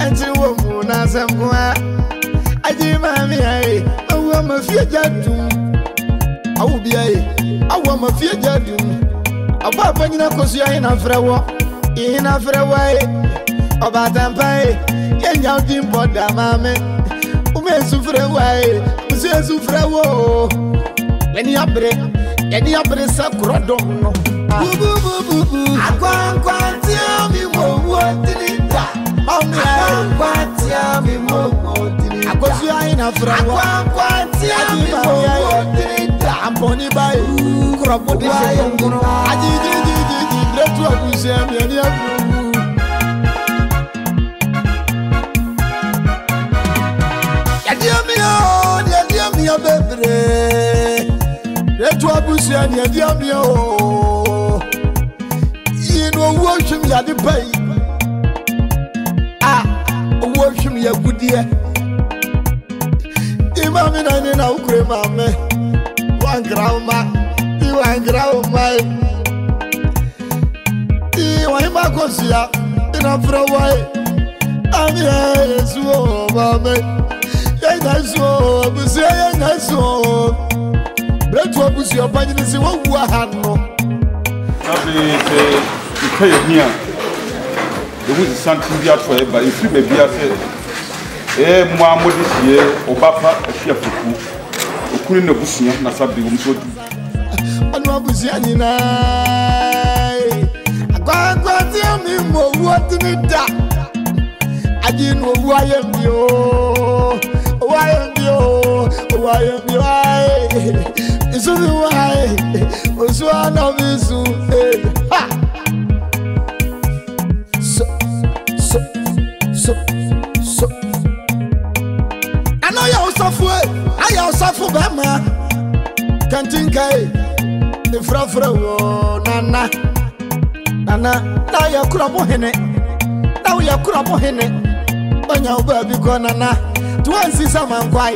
and you won't know somewhere. I did my eye, I want my fear jadu. I will be I want my fear jadu. A papa in Akosua in Afrawa, in Afraway, about Ampai, and Yaldim Bodamame, Ume Sufraway, Monsieur Sufrawo, when you break, and you break Sacrodono. I can't tell me what did it. I can't tell me more. Akosua in Afrawa, tell me what did it. I'm pony by Crocodile. I did let you appreciate me. Dear me, baby. Let you appreciate me, dear me. You know, worship me at the pay. Ah, worship me a good dear. Imam and I know, Cremame. One grandma, you and grandma. You and Akosua in Afrawa. I'm here, so, Mamma. And I saw, but say, and I saw. Let what was your body is what you had no. Here. The wood is something we are for, but if you may be a Mamma this year, or Bapa, a chef of Queen of Busia, Nasabi, and what was Yanina? I can't tell me more what did it do. I didn't know who I am, why am you? It's only why was one of his. So. I know you're suffering. I suffer, Bama. Can't think the Frafra, Nana. Now you're crumble in it. Now you're crumble in it. When you're baby, Nana. To answer some quiet.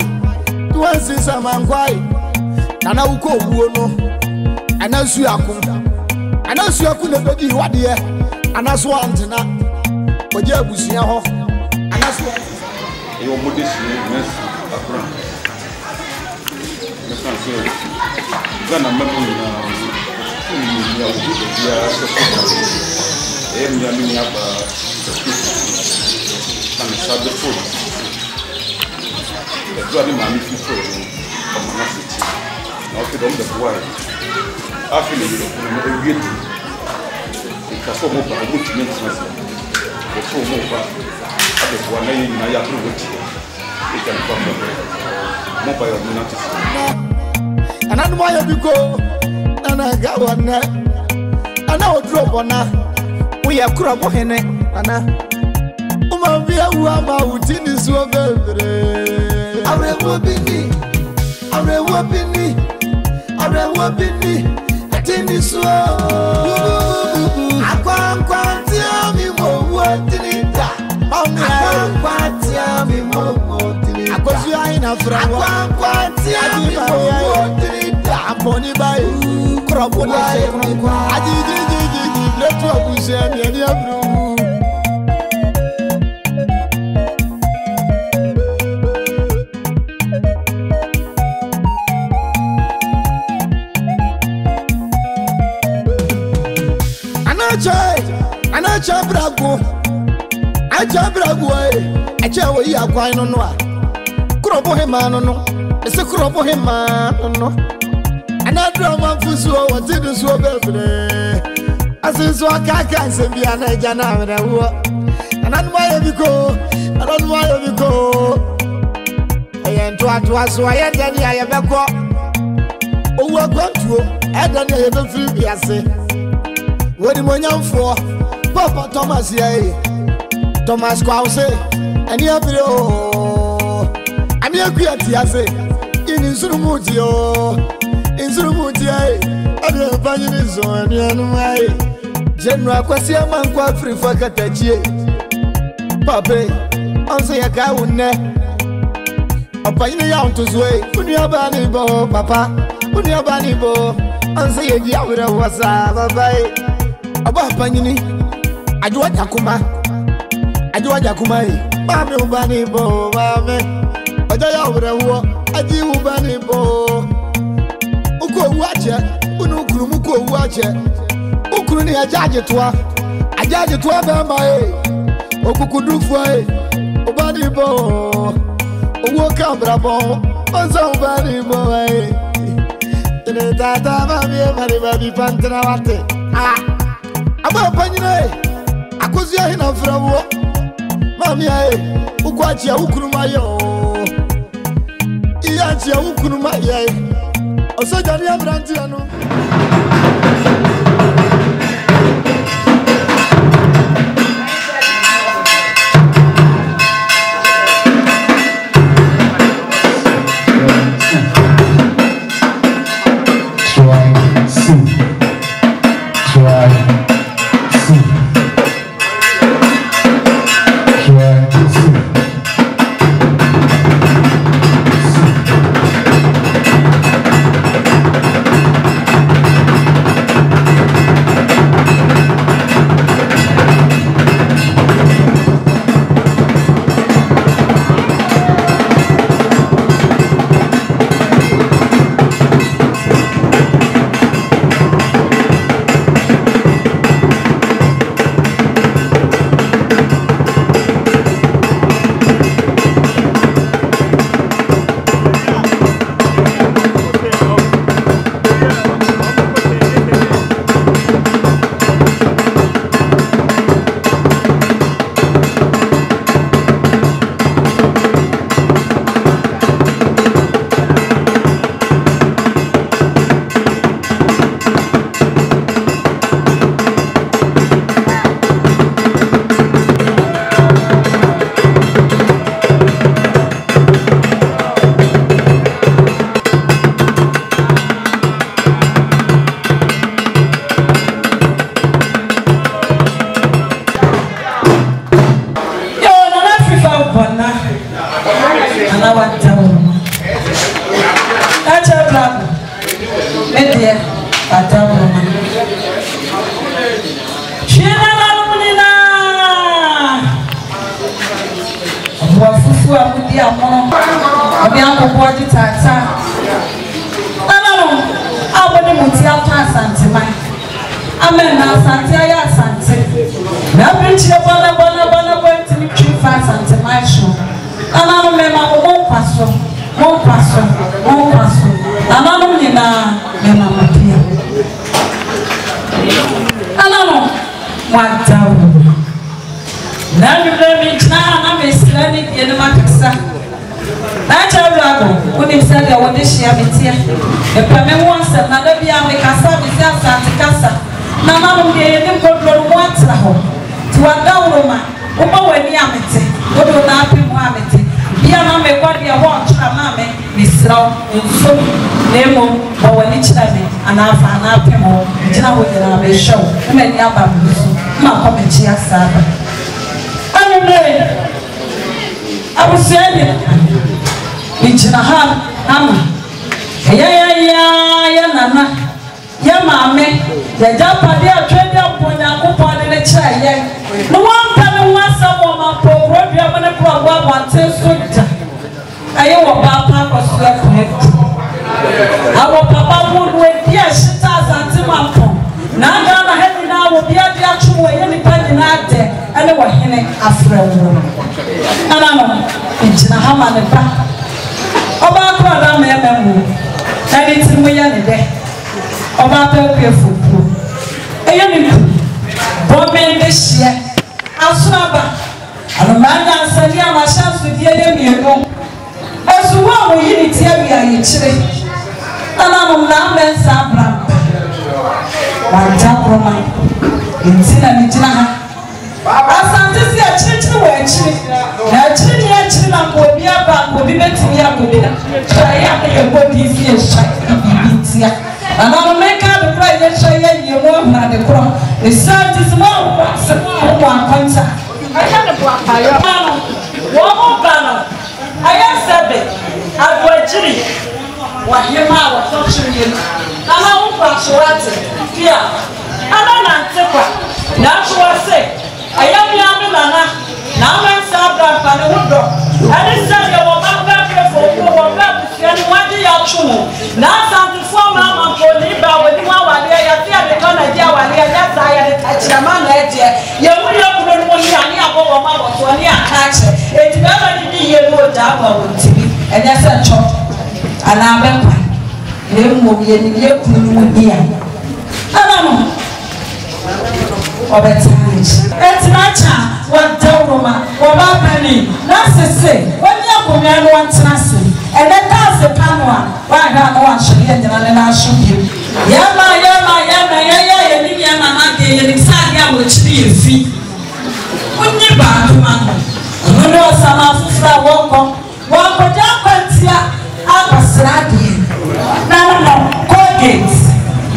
Nana will go, and as you are good. And as you are good, baby, what dear? And as one to not. But you will see her. And as one. Your modest mess. Then a memory now. The bloody man is from Manassi. Now, if you don't the boy, I feel it. It's a form of a good maintenance. The form of the one in Nayaku, which you can come mobile notice. And I'm why you go, and I got one. And I will drop on her. We have crop in it, and we are about in this one. I will be I think this one. I can't tell me more what did it do. I can't tell me more what did it do. Akosua in Afrawa. I can't tell me more what did it do. I'm pony by Crocodile. I did let you appreciate me and your blue. I tell you, I quite no. Crop him, no. It's a crop him, no. And I drove for so what did you so baby? I said, so I can't send me an agent. And I'm why you go. I don't know why you go. I am to us, so I had any I ever got. Oh, we're going to. I don't know if you say. What am I for? Papa Thomas, Thomas Krause, and you have I'm here, Kriatiase, in Insurumutio, I don't find it so, and you know, General Quasia man quite free for Catachi. Papa, I'll say a cow, a pioneer out to sway, put your bunny bow, Papa, put your bunny bow, and say a yawra was a bye. About Panini, I do what Yakuma. Mami ubani bo mami Oja ya urewo Aji ubani bo Uko uwache Unu ukuru muko uwache Ukuru ni ajaje tuwa Ajaje tuwa bema Okukudufwa Ubani bo Uwo kambra bo Onza ubani bo Tene tata mami mari babi pantana wate Aba panyine Akosua hina frawo Mami ukwachi ya ukunuma yo Iyanchi ya ukunuma ye Osoja ni abranti anu Now, I am young, Now I'm Sabra and the wood. And it's said you were back for what do you true? Now some form of Poliba with one idea, the Konadu, that's I touch a man there. You will not know when you are near Boma or near catch. It's never did you know that to be, and that's a chop. And I'm a you will be in the year. I don't know. Of a time. It's not what Doroma or Penny. That's the same. When you have a man wants nothing, and then that's the panel. Why not one should end and I'll shoot you? Yama, which be a fee. When you buy the man, you know some of the walk on Japantia, Akosua. No, Colgates.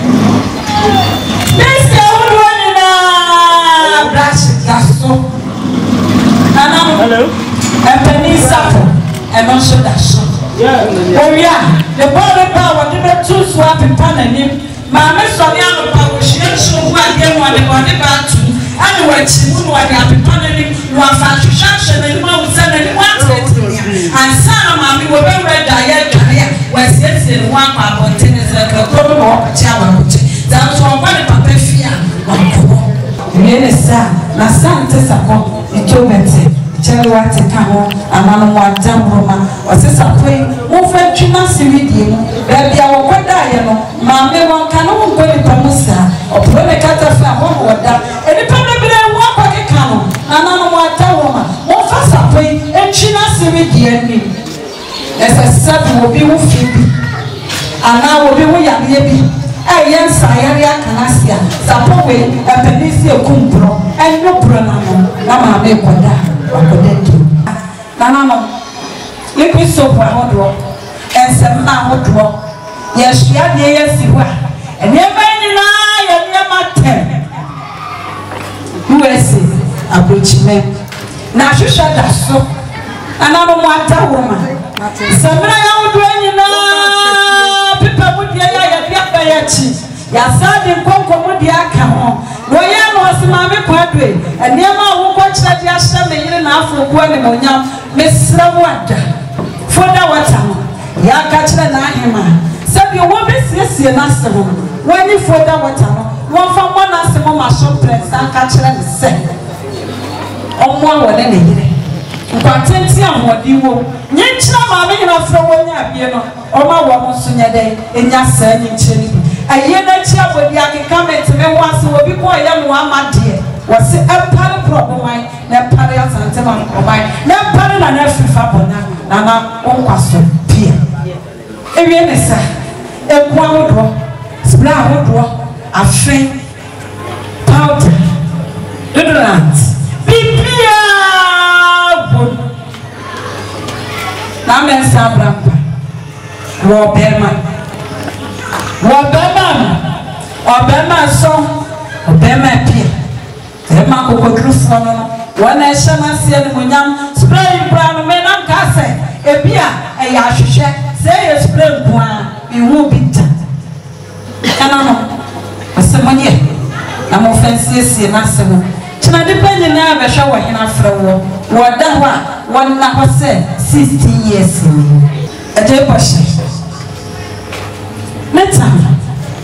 Hello? And Penny Sappho, and also that shot. Oh, yeah, the body power didn't choose swap in Pananim. Mamma Sonia power, she ain't sure who I get one about the battle. Anyway, she wouldn't want to have been Pananim, one fashion shaction, and one send anyone to it. And some mammy were very red diet, was yes in one pub on tennis and a problem of a child. That's one papa fear. Really, sir, my son says upon the Jobet. Cherry what a camel, a man one damn woman, or says a queen, who fed China Siridium, baby, our weather, mamma, one cannot go to Pamusa, or put a catafla home or that, and the public will walk like a camel, and I'm one damn woman, one fast a queen, and China Siridium. As I said, will be with Phoebe, and now will be with Yabi. Yes, I Canasia, Sapoe, a Penicia Cumbro, and no Pronamo, Mamma Mequada, or Codeto. Nanano, liquid soap, I would and some now would draw. Yes, she had the yes, you were, and never any lie, and never 10. USA, a bridge man. Now she shut that so, and I don't want that woman. Somebody out when you know, people would be Yasadi Konko Diakamo, Royan was Mammy Quadri, and Yama who watched that Yasha in Afro Guanimonia, Miss Rawada, Foda Watam, Yakachla Nahima. Said you won't be sissy and Assamum. When you Foda Watam, one from one Assamum, a shop press, and Catchla said, or more than any. Quantentia, what you will. Yencha, mammy, and Afro Wanya, or my woman Sunya Day, in Yasa in Chile. A year that year with the come to me once will be quite young one, my dear. Was it a part of problem? Never parents and Timon or mine, never parent and every fabona, Nana, on Pastor Pierre. If you say, a one draw, splat would draw, a frame, powder, doodlands, be Pierre. Now, men Sabra, War Berman. Obama song, Obama Pia, Emma Cocotrufano, one I shall not see any Munyam, spray brown men on Cassa, a beer, a yasha, say a spray one, you won't be done. And I'm someone yet. I'm offensive in Nassau. Tina depending on the shower in Afro. What that one now said 60 years in a day passion. Let's have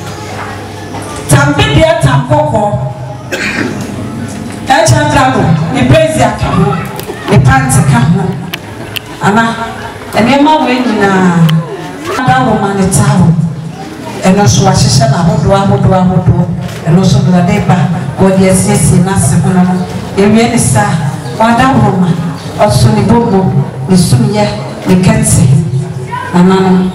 Tampi dear Tampoko. That's a travel. The praise ya come, the pants come. Anna, and Emma went in a woman at town. And also, I said, I would do, and also the neighbor, or the assistant, Nassau. The really star, one woman, also the bobo, the Sunya, the Kensi, and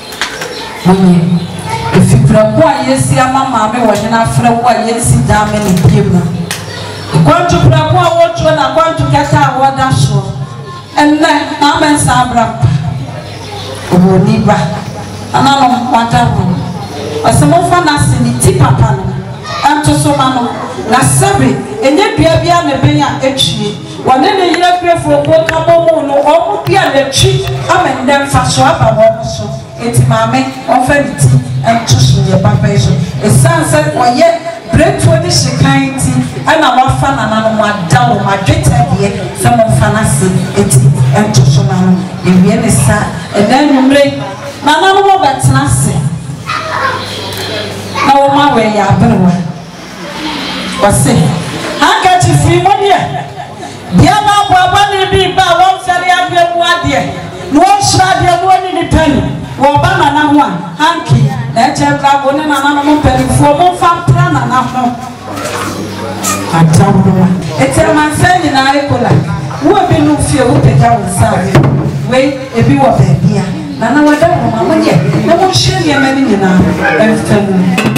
if you prepare, yes, your mamma, was an after what yes, damn in Pima. You want to prepare what you are going to get our water show. And then, Mamma and Sabra, who need back. And I don't want that one. But some of us in the tip up and to so mano. That's sorry, and yet be a beer, a tree. One in the year for both of them, or be a tree. I mean, them for swap also. It's mammy, often and to your papa. A son said, why yet, bread for this kind, and our fa na na mo adawo ma dwetɛ de se mo fa na se eti ento so na no ewie ne sa eden numre na na mo betena se na wo ma we ya abrewa wase haka ti fi mo de dia na baba ni bi ba won fere abemu ade no shra de mo ni pani wo ba na na ho a hanki na chebra go ne na na mo pani fo mo fa pra na na ho atawo etere man say na ekola wo bi no fie wo peta wo sa we ebi wo ba bia na na wada wo ma mo de na mo hye ne ma ni na emfemu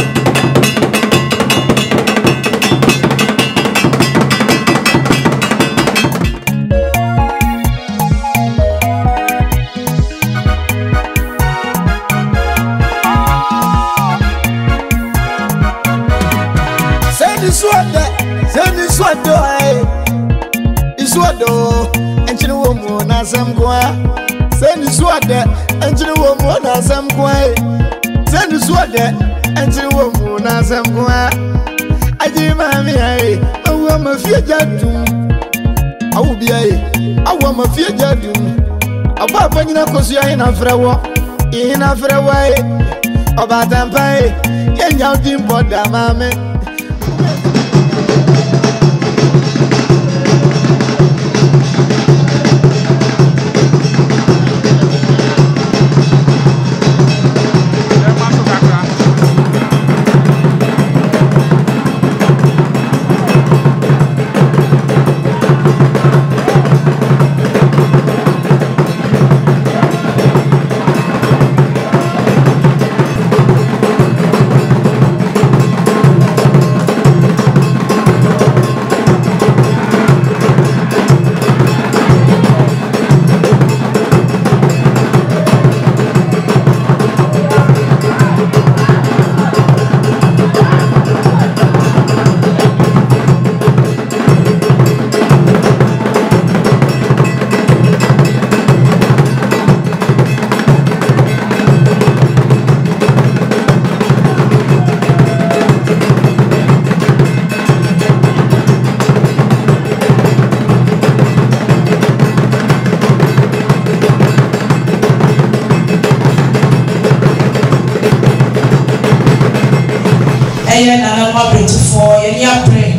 Iswado, and you know, na some qua. Send Iswada, and you know, na some qua. Send Iswada, and you know, na some qua. I did mammy, I want my future doom. I will be I want my future doom. About when Akosua in a way. About them pay, and y'all didn't bother, mammy. na ma beautiful yenia pray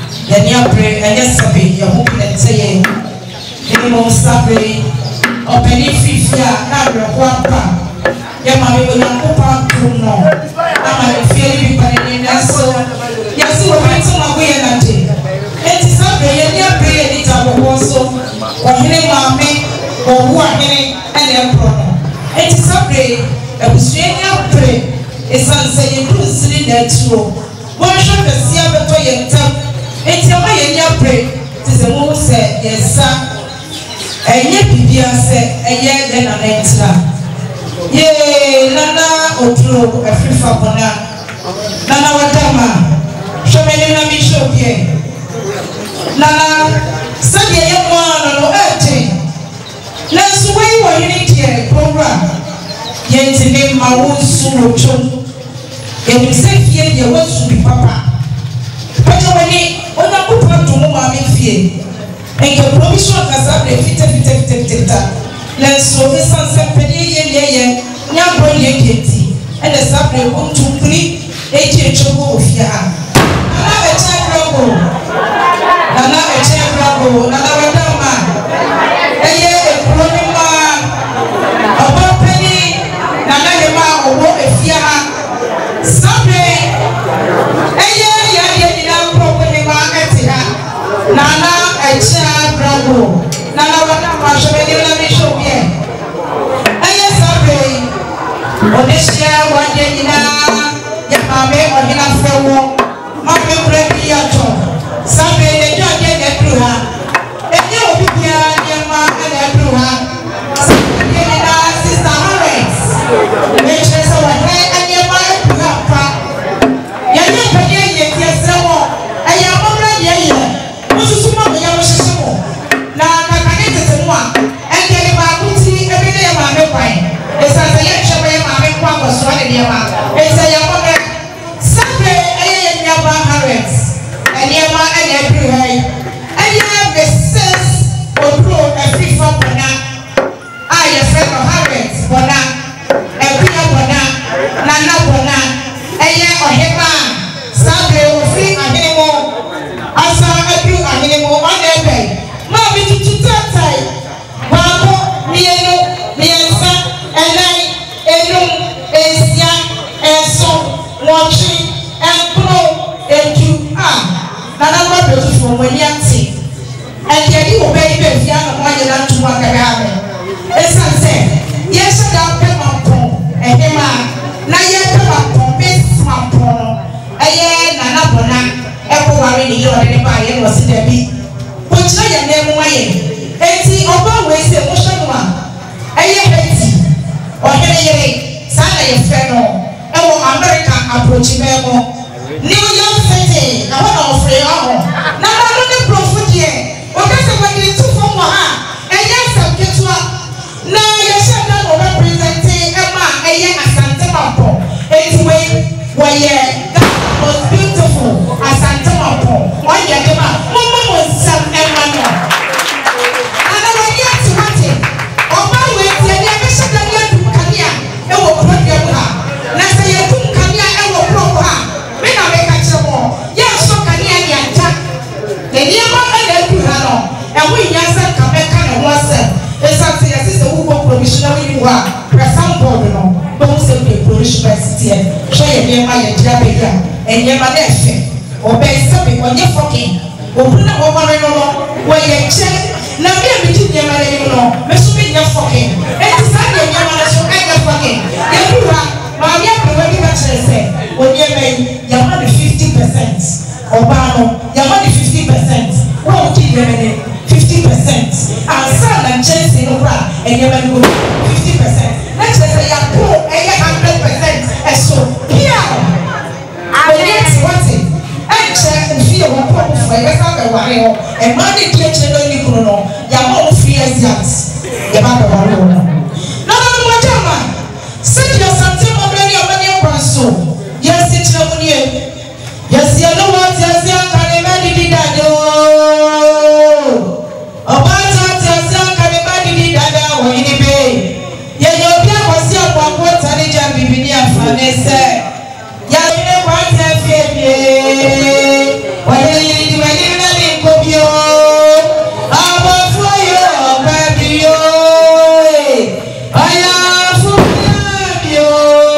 and yes sabi ya hope that say any mo sabi openi fifia na rekwapa ya ma me na kopa kuno na ma feel bi pare ni so ya si wo bi tuma go ya na je enti sabi yenia pray ni ta wo so o hene ma me o hu ahene ene pro enti sabi e busuenya pray esan say you do siri na tuo one shot the sia beto yentam enti ama yenya pray tise mo se yesa enye bibia se eye na nentira ye nana otro afrifa kona nana wadama shomeni na mishobie nana sadi ye mwana no ete na suwe wo yini program yenti ne mawusu wocho ye se fie ye wasu bi papa pato wani ona kupa tumu ma me fie enke provision kasabre fite na so be sanse pedi ye nya bro ye keti e de sabre ko tukri e je chogo ofia ana e che brabo nana wadama eye e promima obo pedi nana ye ma obo efia sabre eye ya ni na promima etia nana e che brabo nana wadama shobedi na mi shobie eye sabre odesia wanye ni na ya mame ohina fewo mame brebi ya to sabe ne joje ne truha enye obi bia ne ma ne truha sabe ne na sister Harris me chese wa he anye ma truha pa ya ne pede ye tie sewo aya momra ye ye mususu ma ya wo shisimo na na kane tete mo a enye ne ba kuti ebe ne ya ma me kwan esa se ye chebe ya ma me kwa Akosua ne ma esa ya mo sabe eye ye nya ba Harris nneɛma ɛna aduru ha yi ɛyɛ Mrs. Oduro Afrifa Bona a yɛfrɛ no Harriet Bona Akuya Bona Nana Bona ɛyɛ ɔhema sabe ofiri ahene mu asa aduru ahene mu ɔna ɛbɛn maa bi tutu tatai baako mmienu mmiɛnsa ɛnan enum esia ɛnson wɔtwe ɛnkono edu a nana ma bɛ tutu wɔn ani ate ɛdeɛ di wɔ bɛyi bɛ fia na wɔn ayɛ na ntum akɛrɛ amɛ esan sɛ yɛhyɛ da pɛ ma pɔn ɛhema na yɛpɛ ma pɔn bɛsi ma pɔn no ɛyɛ nana Bona ɛkɔ ware ne yɛ ɔde ne ba yɛ na ɔsi dɛbi wɔkyerɛ yɛn nan mu ayɛ eti ɔbaa wɔ esi ɛmohyɛ no a ɛyɛ hɛti ɔhene yere saa na yɛfrɛ no ɛwɔ America aburokyi bɛɛ mu New York City na wɔn na ɔfrɛ ɔho na n'ano ne borɔfo deɛ ɔkasa wɔde tu fam wɔ ha ɛyɛ asɛm ketewa na yɛhyɛ da na ɔbɛpresente ɛma ɛyɛ Asante Mampɔ eti wei wɔyɛ most beautiful Asante Mampɔ wɔyɛ de ma mɔmɔ mo nsɛm ɛma no ana wɔyɛ ati wate ɔbaa wei tie deɛ ɛbɛhyɛ da ne adu kanea ɛwɔ kuro deɛ mu ha na sɛ yɛdu kanea ɛwɔ kuro mu ha me na meka kyerɛ mo yɛnsɔ kanea ne agya nneɛma ɛna adu ha no ɛho nyɛ sɛ nka mɛka ne ho asɛm ɛsiane sɛ yɛse sɛ wowɔ provisional yi hɔ a prɛsam board no bɛhu sɛ wode provisional siteɛ hwɛ yɛ nneɛma yɛgyina bɛyi a ɛnneɛma no ɛfɛ ɔbɛyi sɛbe ɔnyɛ fɔken ɔhuru na wɔbɔre no no wɔyɛ kyɛ na me a megye nneɛma no anim no me so menyɛ fɔken ɛnti saa deɛ nneɛma no so ɛnyɛ fɔken yɛdu ha maame apɛwa bi ka kyerɛ sɛ ɔnneɛma yi yɛma no 50% ɔbaa no yɛma no 50% wɔn a wogye nneɛma no 50% ansa na nkyɛnse no kora nneɛma no 50% na kyerɛ sɛ yɛapo ɛyɛ 100% ɛso pia ɔyɛ ti wate ɛnkyɛ mfie wɔ kɔ mo fo ɛbɛsa bɛware hɔ ɛmaa ne di akyerɛ no ani kuro no yɛama wo free exams yɛba bɛware hɔ no na no mogya ma sɛdeɛ Asante Mampɔ ne ɔmane akwan so yɛsi kyerɛ mu nie yɛsi ɛno wɔ te ase anka ne ma didi dade ɔbaata te ase anka ne ma didi dada wɔ yini be yɛyɛ obi akwasi akwankwo ta ne gya bibini afa ne sɛ yɛyɛ ne kwate afie bie wɔyɛ yiri di w'anim na ne nkɔ bio abɔfo yɛ ɔba bio ɔyɛ afo bio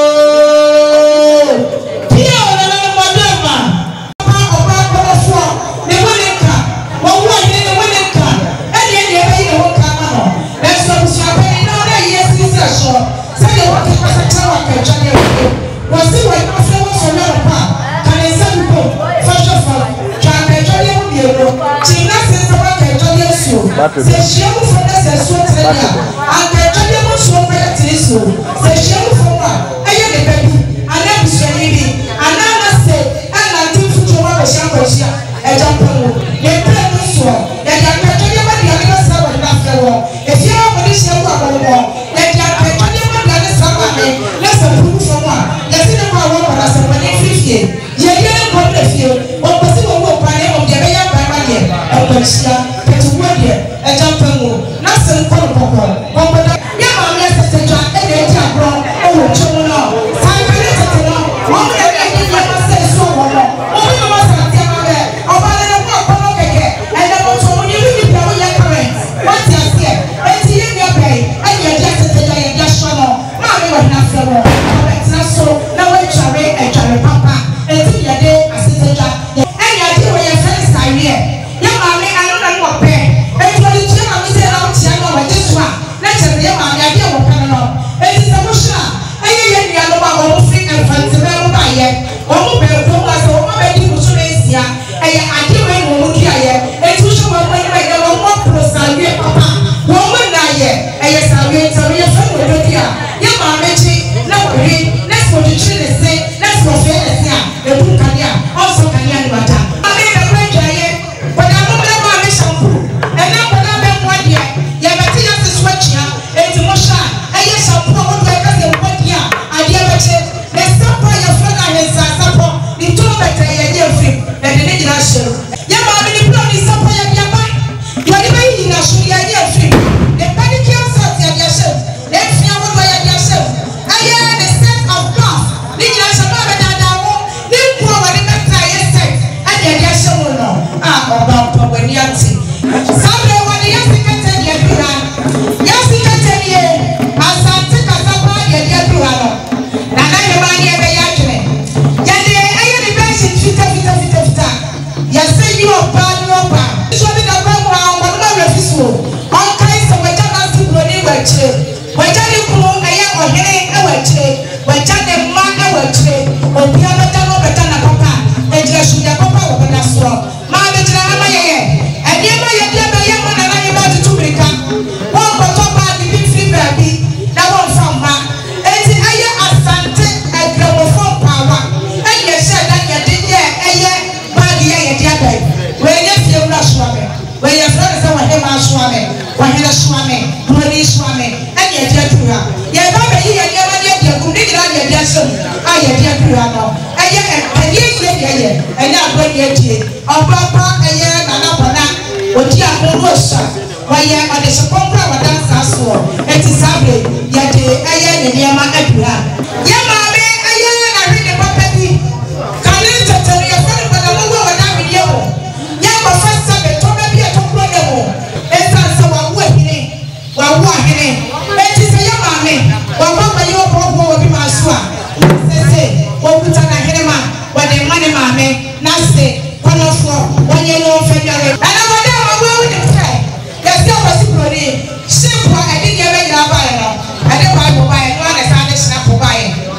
pia ɔnana no mɔdɔ ma ɔba akɔrɔfoɔ ne ho ne ka wɔwo ɔhene ne ho ne ka ɛdeɛ deɛ ɛbɛyi ne ho ka ma no nanso abusuapɛni na ɔdɛ yɛ sisi ɛsoɔ sɛdeɛ wɔte kɔsɛkyerɛ wɔ akadwane ɛwɔ wɔsi wɔ afɛ wɔ sɔ lɛrɛ pa ka ne nsa dupo fɔhwɛ fam twa akadwane mu mmienu kyina se nsa wɔ akadwane asuo sɛ hyia mu fam na sɛ asuo tere ni a akadwane mu nsuo bɛyɛ tere suo sɛ hyia mu fam a ɛyɛ ne ba bi anaa abusuani bi anaa na sɛ ɛnante mfutuo mu abɛhyia nkɔhyia ɛgya mpa mu ne mpɛ mu nsuo yɛde akadwane mu aduane bɛsra wɔ ne nafɛ wɔ efie wɔ wɔde hyia mu abɔwɔ yɛde akadwane mu aduane sra wɔ ame na sɛ pupu fam a yɛsi ne kɔ a wɔn kɔda sɛ wɔn efiri fie yɛyɛ nkɔ ne fie ɔkpɛsi wɔn wɔ pan yɛ wɔn deɛ bɛyɛ abaama deɛ ɛkɔhyia pɛtuwɔ deɛ ɛgya mpa mu na sɛ nkɔ no kɔkɔ wɔn kɔda yɛ maame ɛsɛsɛ dwa ɛna eti agorɔ ɛwɔ where your friends are him as swimming, when he is swimming, when he is swimming, and yet you are. Yet, Baba, you are never yet, you could dig it on your desert. I am dear Piano. And yet, and now when you are Papa, a year and another, what you are no worse. Why, I am a disappointment of dance as well. It is Saturday, yet I am in Yama Edra. Yama, I am a reading property. Can you tell me a friend, but I don't know what I'm with you? Yama first Sabbath, told me a top level. It's also a wedding. While walking, it is a young man. While Papa, you are will be my swap. Say, what put on a henema, what the money, mammy, nasty, one of four, 1 year old February. And I went down with the fair. There's no possibility. Simple, I didn't get a buy. I didn't buy, one as I snap for buying.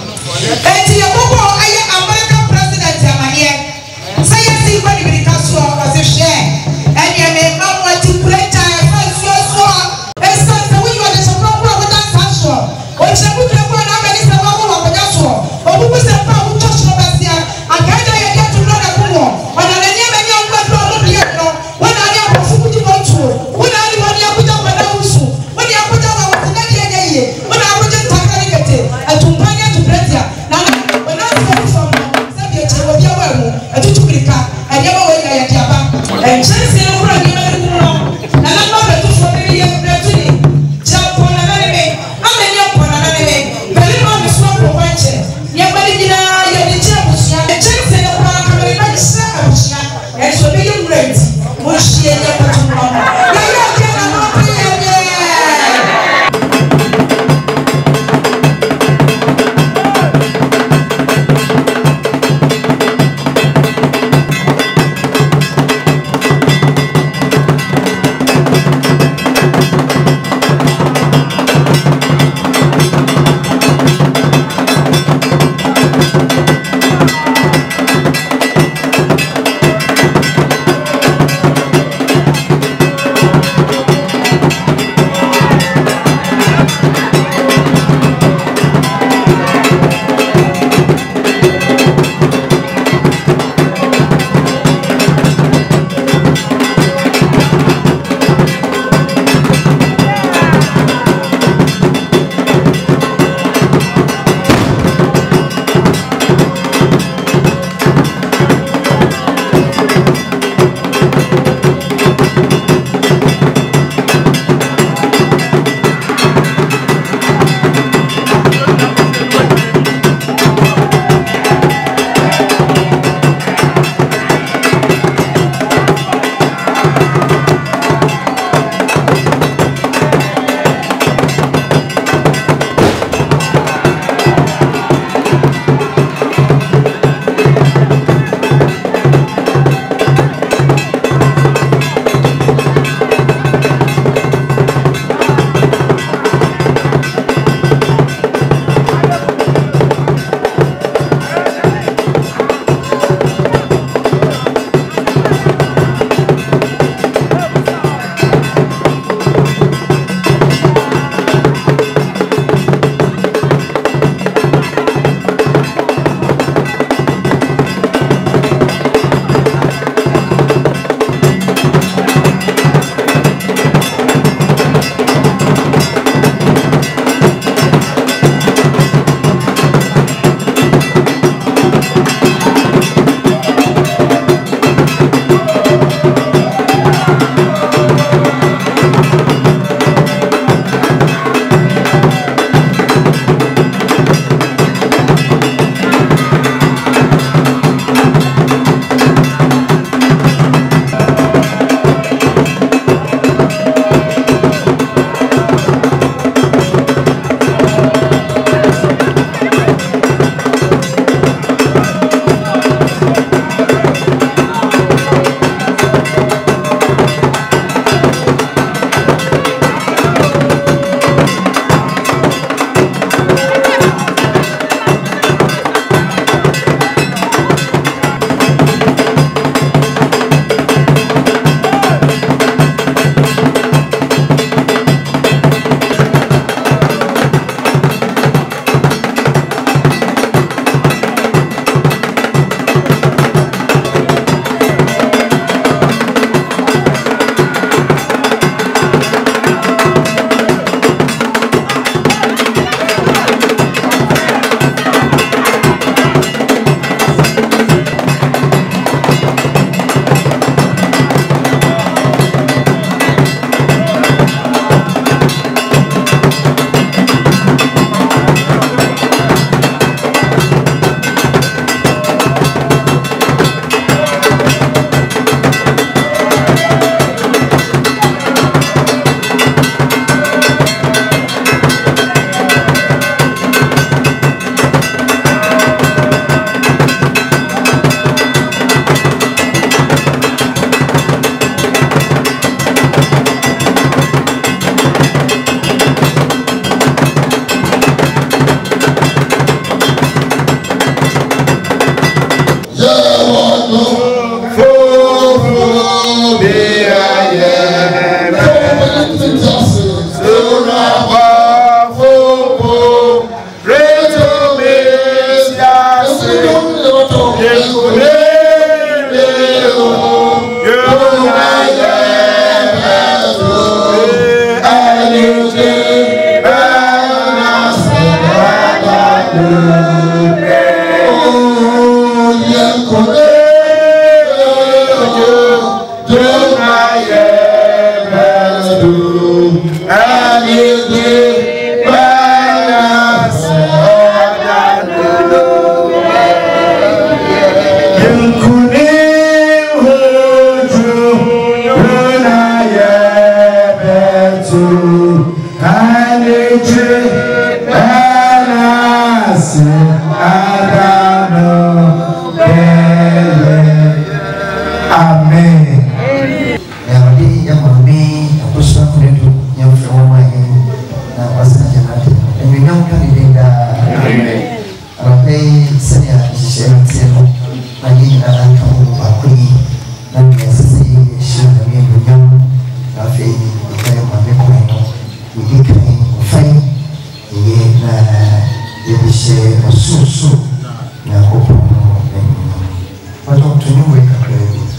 so na ko but don't you wake up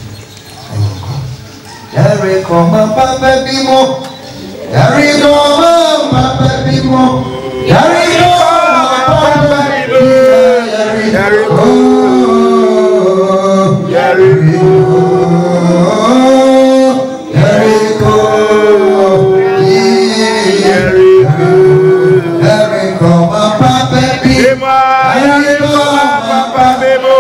Yare koma papa bimo Yare koma papa bimo Yare koma papa bimo Yare koma Yare koma papa bimo Yare koma papa bimo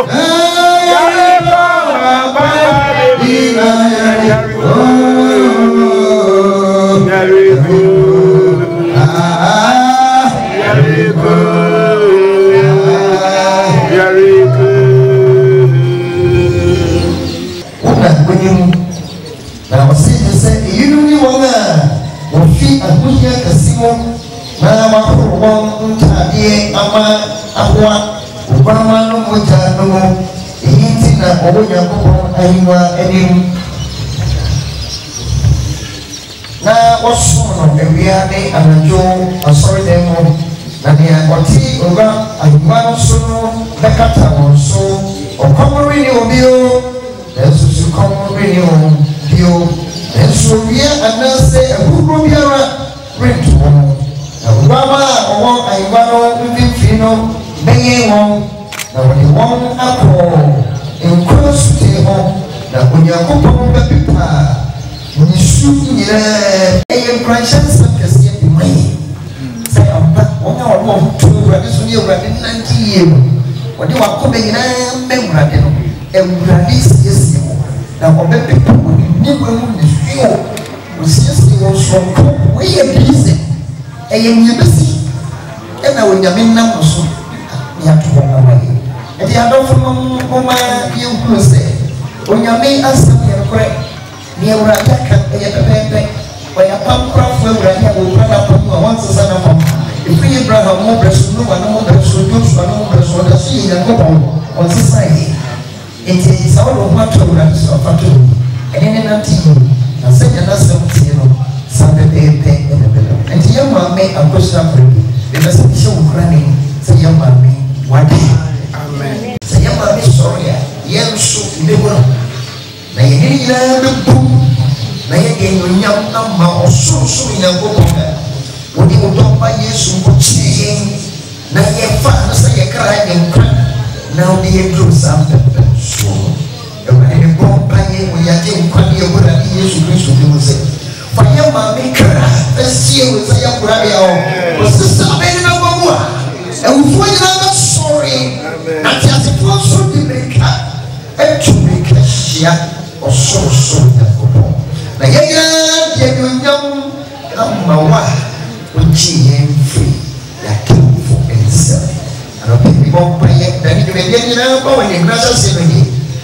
na osono ewiade anajo asori demo na dia oti oba ayuwa sono bekata wonso okomori ni obio esusu komori ni obio esu wia anase ehuro biara rent won na obama owo ayuwa no mfino beye won na woni won akọ enkosu te ho na onyankopon bepipa Nishu nyere eye branches kase bi mai say amba onya wo to urade so ni urade nanki ye wode wakobe nyina memurade no emurade siesie mo na obepe po ni wemu nishu o siesie wo so ko we ye busy eye nyebesi e na onyame nam so ya to ho mai e dia do fo mo ma ye hu se onyame asem ye kore ni urade kan ya pepe wa ya pampra fo urade ya wo brada pamu a wonse sana pam ifi Abraham mo bresu no wa no bresu Joshua no bresu da si ya ko pam wonse sai enti sa wo ho ato urade so fato ene na ti na se ya na se mti no sa pepe enti ya ma me Akosua fredi e ba se ti sho urade se ya ma me wadi amen se ya ma me sorry ya yensu ibewo na yeni na bebu na yeni nyam amma osusu ina gogonga wodi utomba Yesu mpochi na yefa na sa yekra nyenkra na odi yedru sampe so e wani ni bomba ye uyate nkwani yobura Yesu Kristo dimuze fanya mami kra esie weza ya kurabi ao osisa beni na gogwa e ufuji na sorry na tiasi fonso dibeka e chumika shia ososo ya kopo na yeye ndiye nyam kama wa ujiye free ya kifo ensa anapiga bomba yake ndani kimejeni na kwa wenye grasa semeni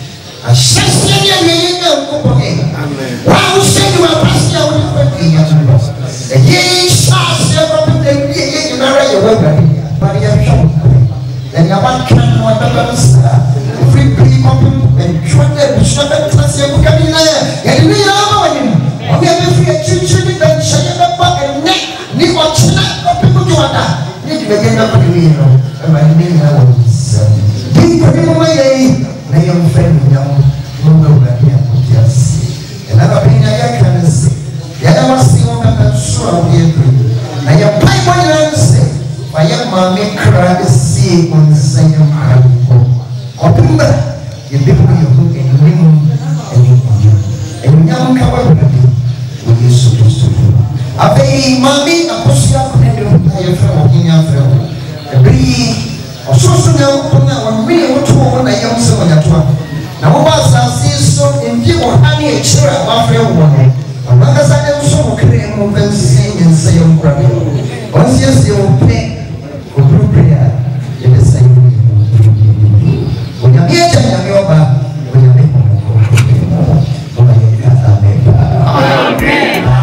ashasi yeye kopo amen wa useni wa pasi ya ulikwenda ya yeye shasi ya kopo yeye nara ya wewe bali ya show yani abakan wa tabansa free people and join the shaka class ya kukamina yani ni ama wani wame free chichi ni benchaya baba ni wachina people tuanda ni kimejenda kwa nini ama ni na wisa ni kwa nini mwe na ya mfano nyao mungu unakia kutiasi na bapenya ya kanisa ya wasi wanga sura yetu na ya pai mwana nse faya mame kra si onsanya mko opumba yebibu yohu enimu enimu kawa budi o Yesu Kristo abai mame Akosua kunendo ya fra okinya fra ebi ososo na opona wamwe woto na yamse wanyatwa na wo basasi so endi ohani echira wafre wo abakasa ne so okre mo bensi nyense yomkrabe onsiese ope obruya yebesa onyamieja nyamioba onyameko amen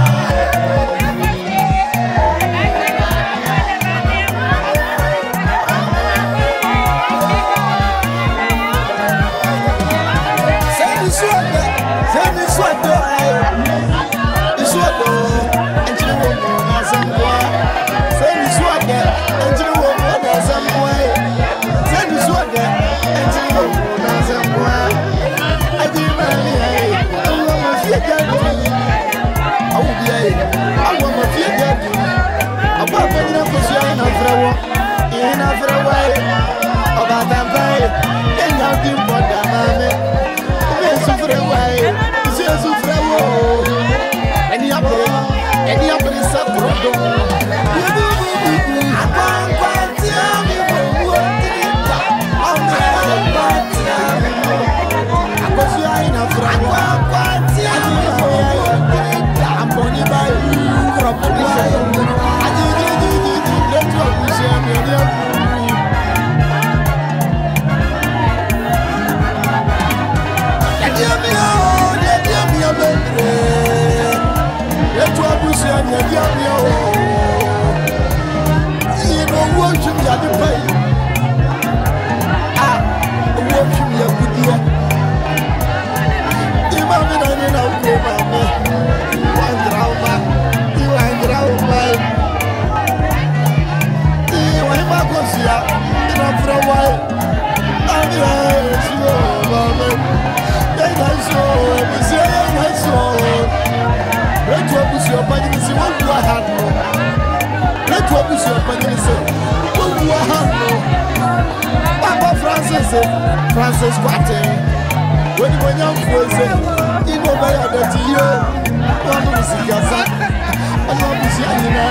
Francis Quate. When you young Frozen, you know by the Tio, one of the Gasa, and one of the Yanina.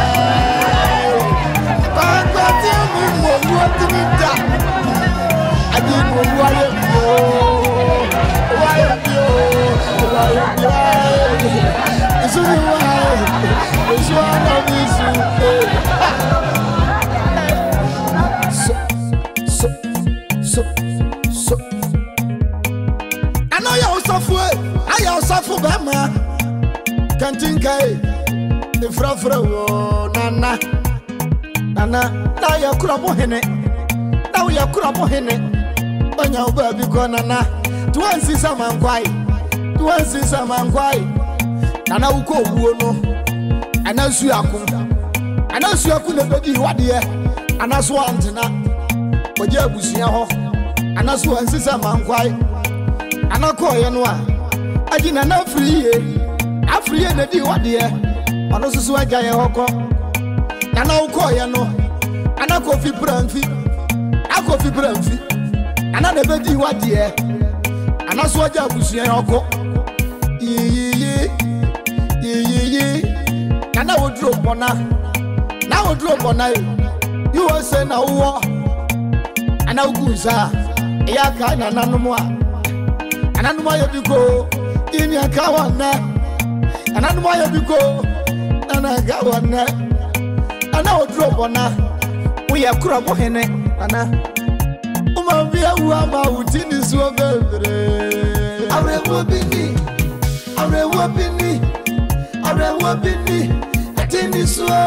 But tell me what to be done. I didn't know why it's only why it's one of these. So I know you're suffering. I am suffering, Bama. Can't think the frafra, Nana. Now you're crumble in it. Now you're crumble in it. When you're baby, Nana. To one see some man quiet. To one see some man quiet. And I will go, and I see Akun. And I see Akun, baby, what dear. And I swan to now. But you will see her. And I swan see some man quiet. And I call you. I didn't know free. I free and I do what dear. And also so I got a hawk. And I will call you. And I coffee brandy. I coffee brandy. And I never do what dear. And I saw you see her. And I would drop on her. Now drop on her. You will say now war. And I'll go, sir. Ya kind and no more. And I know why you go in your car. And I know why you go. And I got one. And I will drop on her. We are crop on her. And I be a woman in this world. I will be me. I will be me. I will be me. I think this world.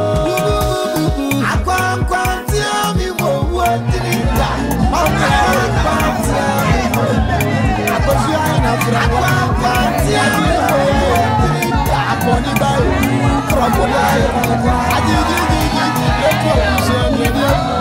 I can't tell me what did it do. I can't tell me what. Because you are in a friend. I can't tell me what did it do. I can't tell me what. I did.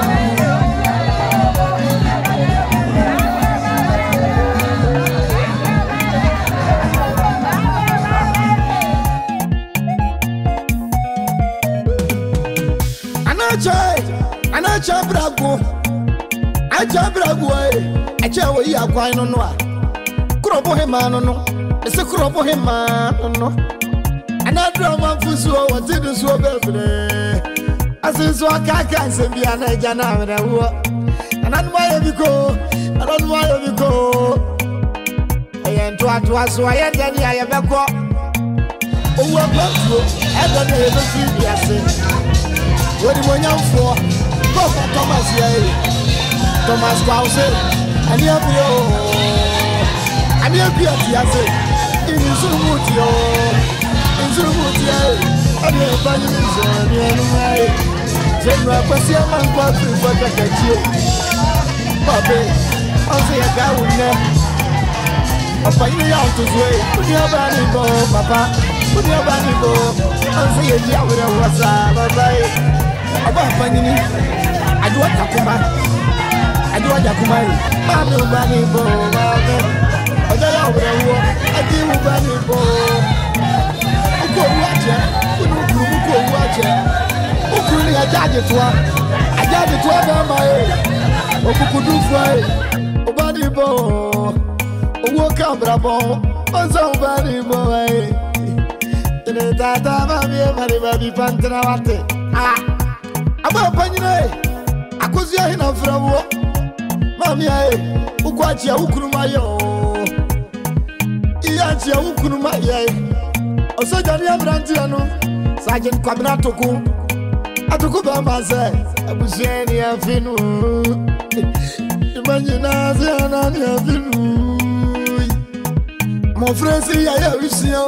I Brago, I Brago, I tell you, are quite no. Cropo him, no, it's a cropo him, no. And I drama for so what did you so well? As is so I can't say be an agent. And I know why you go, I don't know why you go. I am to us, so I am Danny, I am a go. Oh, what about you? I don't ever see the assay. What do you want for? Thomas, Thomas Krause, and you'll be and you'll be at Yase in Zumutio, and you're bunnies and you're General Passia Man Quatri for the Cachi. Bobby, I'll say a guy with them. I'll find me out to way. Put your body go, Papa. Put your body go. I'll say a job with a WhatsApp. Bye. About finding I do what I do what Mammy Bunny Bo, I don't know where I walk. I do Bunny Bo. Go watch it. Go watch it. Who could I judge it to? I judge it to my own. Who could do for Bunny Bo? Who walk up, Bravo? What's up, Bunny Boy? Tata, Mammy, Pantana. Ah, about Bunny. Akosua hina frawo mami aye ukwachia ukurumayo iachia ukurumaye osoja ni abranti ano Sergeant Kwabena Atuku bamba se abusheni afinu imagine zana ni afinu mon frère si ya usio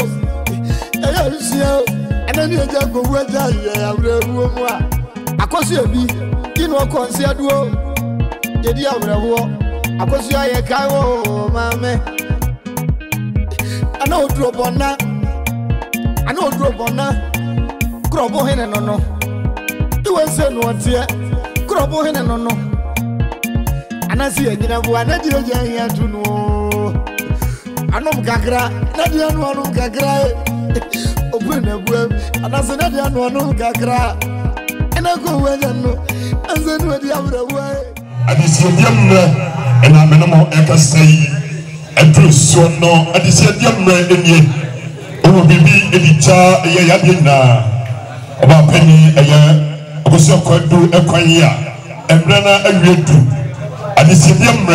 enani eja go weja ya awrewu mu a Akosua bi Kino konsia duo Yedi awrewo Akosua ye kawo mame Ano drobona Krobo hene no Iwe se no tie Krobo hene no Anasi enyina bu anadi oja ya tunu Anom kakra nadi anu anom kakra Obuna bu anasi nadi anu anom kakra Ena go weja no Anzenu edi awrewo Adisiodiam and I'm no say a true son no at the same in oh baby edita yadina about penny a year Akosua Konadu ekwanya embrana awiedu at the same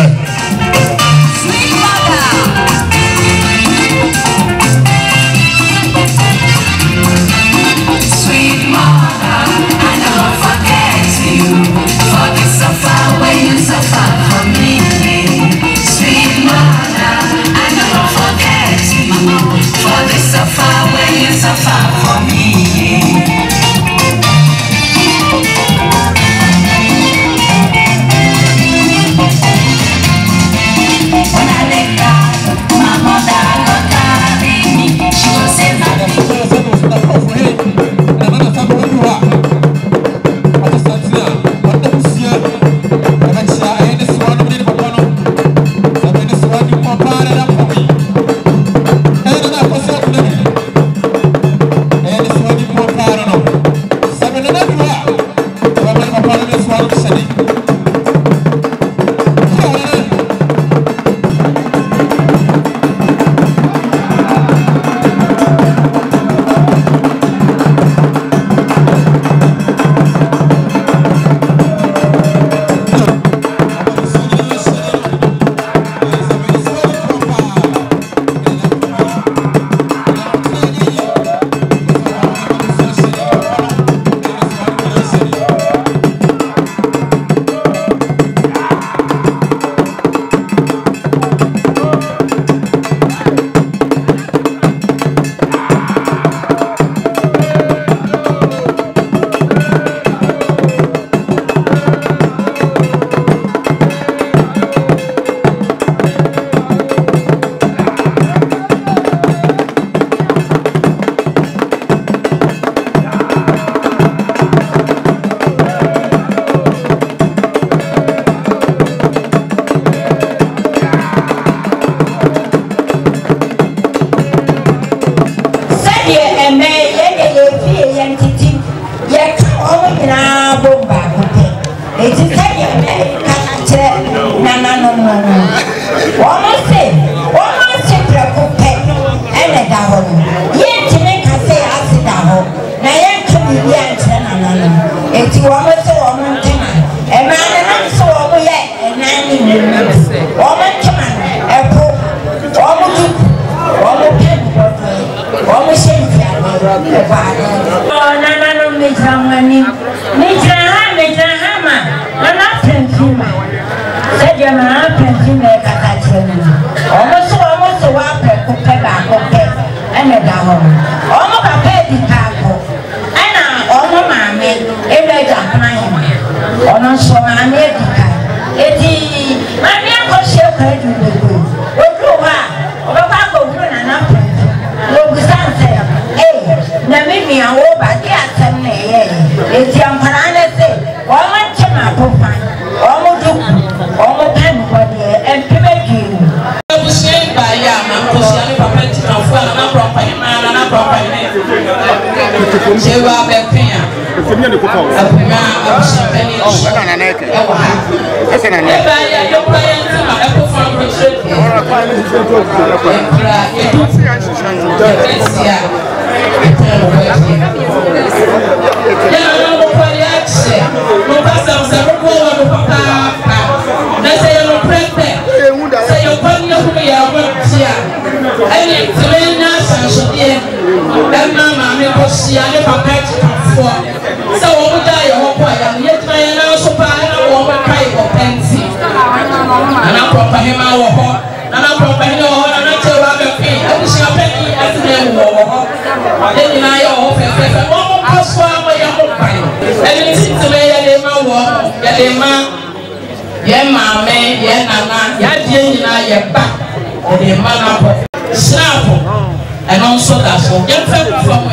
and also that's all. Get from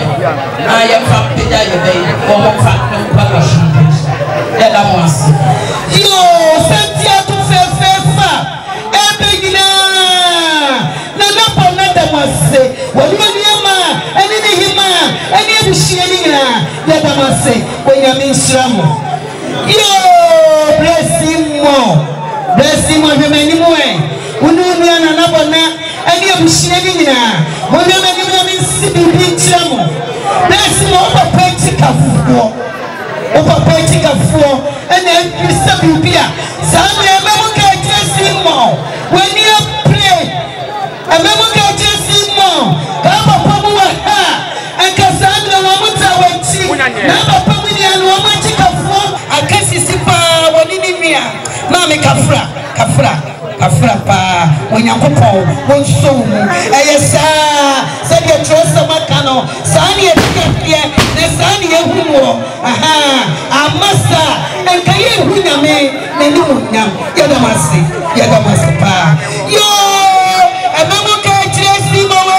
I am from Peter, you may go back to Palace. Yo, Santia to Fefa, Ebigna, Nana Ponata must say, what you Yama, and any Hima, and any Shania, Yata must say, when you mean Slamo. Yo, bless him more, bless si mo hwe mani mo e wonu nua na na bona ani abushia ni nyina mo hwe mani mo mi si bibi nkyira mo na si mo papa tikafuo o papa tikafuo ena krista bibia sa me me mo ka jesi mo when you play e me mo ka jesi mo ka papa mo wa ha anka sa me mo mo ta wachi na papa mo ni anu mo tikafuo akasi sipa woni ni mia mami kafra pa onyankopon wonso mu eyesa se de trosa makano sani etie ne sani ehumo aha amasa enkaye hunyame nani munyam yadamasi pa yo emamo ka chesi mowe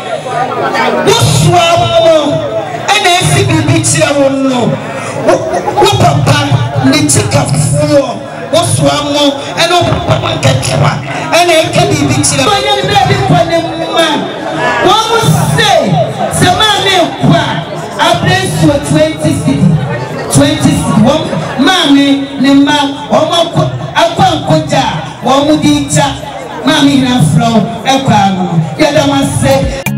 woswa mo ene esi bibi chia wonno wo papa ne chikafuo Oswamo and open ketchup and a candy beach. One will say, some man, I bless you 20 Mammy, Nema, Koja, Wamudita, Mammy, and Flow, Equano. Yadama say.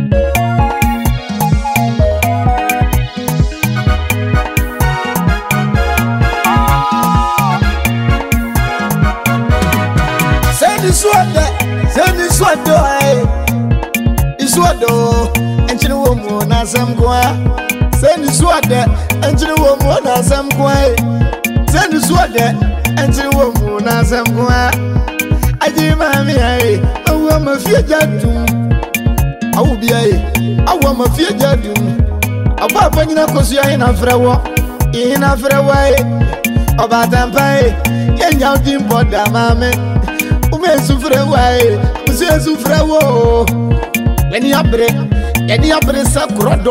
Iswado, and you know, some qua. Send you swada, and you know, some qua. Send you swada, and you know, some qua. I did mammy, I want my future. I will be I want my future. About when you Akosua in a way. About Ampai, and young Tim Potter, mammy. Sufre way, Monsieur Sufrewo. When you break, and you break Sacrodo.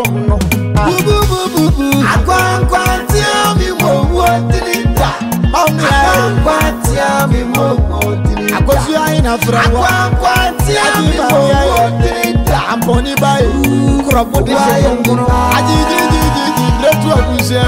I can't tell me what did it. I can't tell me what did it. Akosua in a fraud. I can't tell me what did it. I'm pony by Crocodile. I did what we say.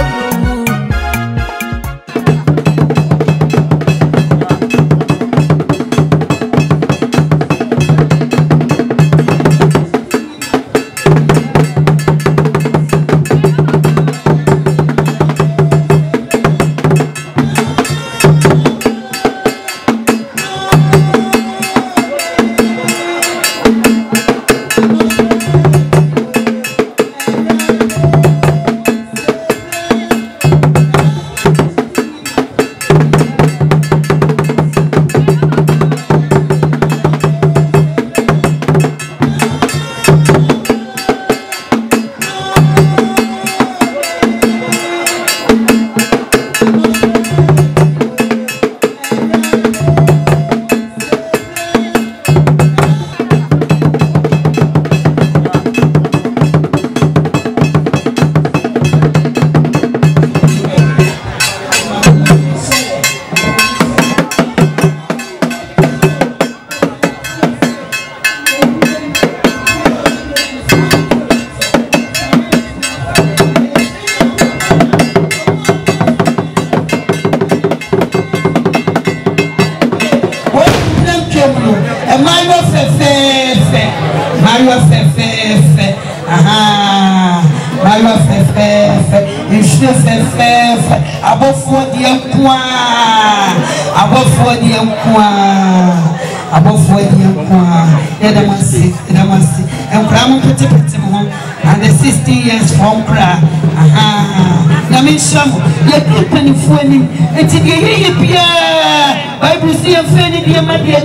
And the 60 years from Kra. Namisha, you company for him. It's a year, Bible see a fanny, dear, my dear,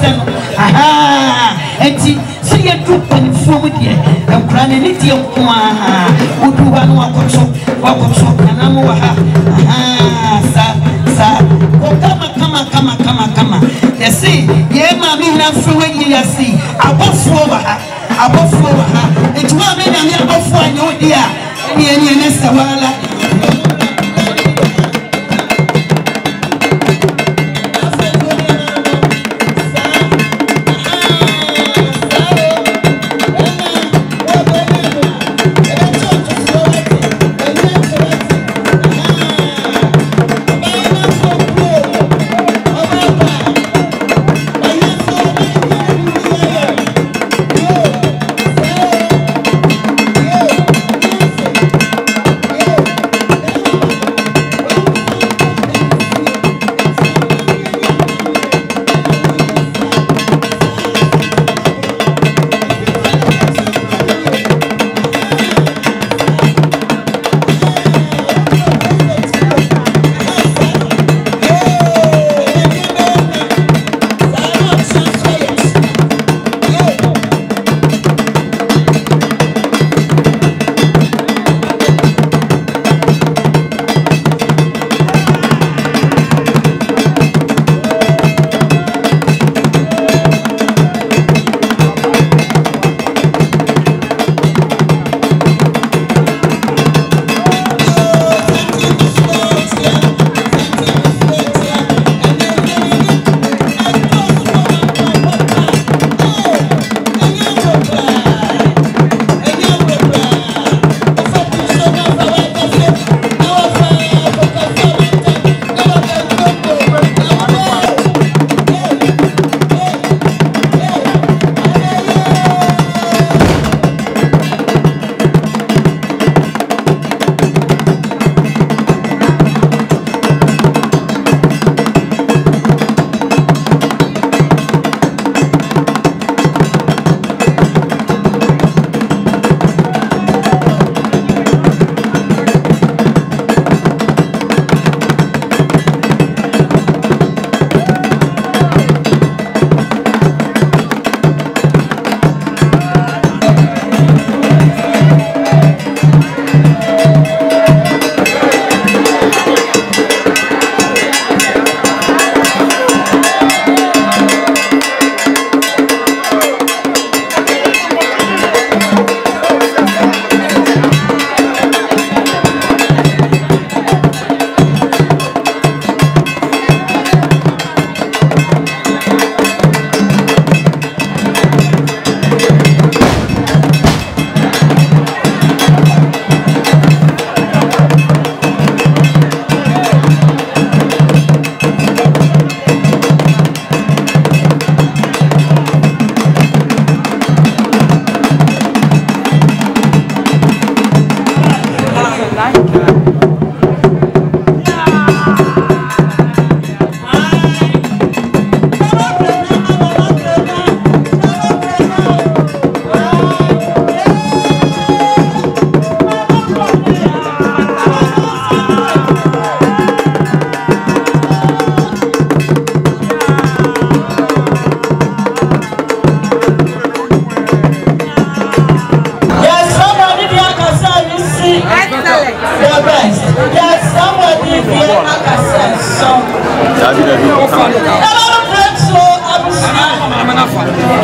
and see a group and forward here. I'm crying it, you would do one walk shop, and I'm come. You see, yeah, mammy, not through you see. Above floor, it's one minute, I'm above for you, dear. Any next while.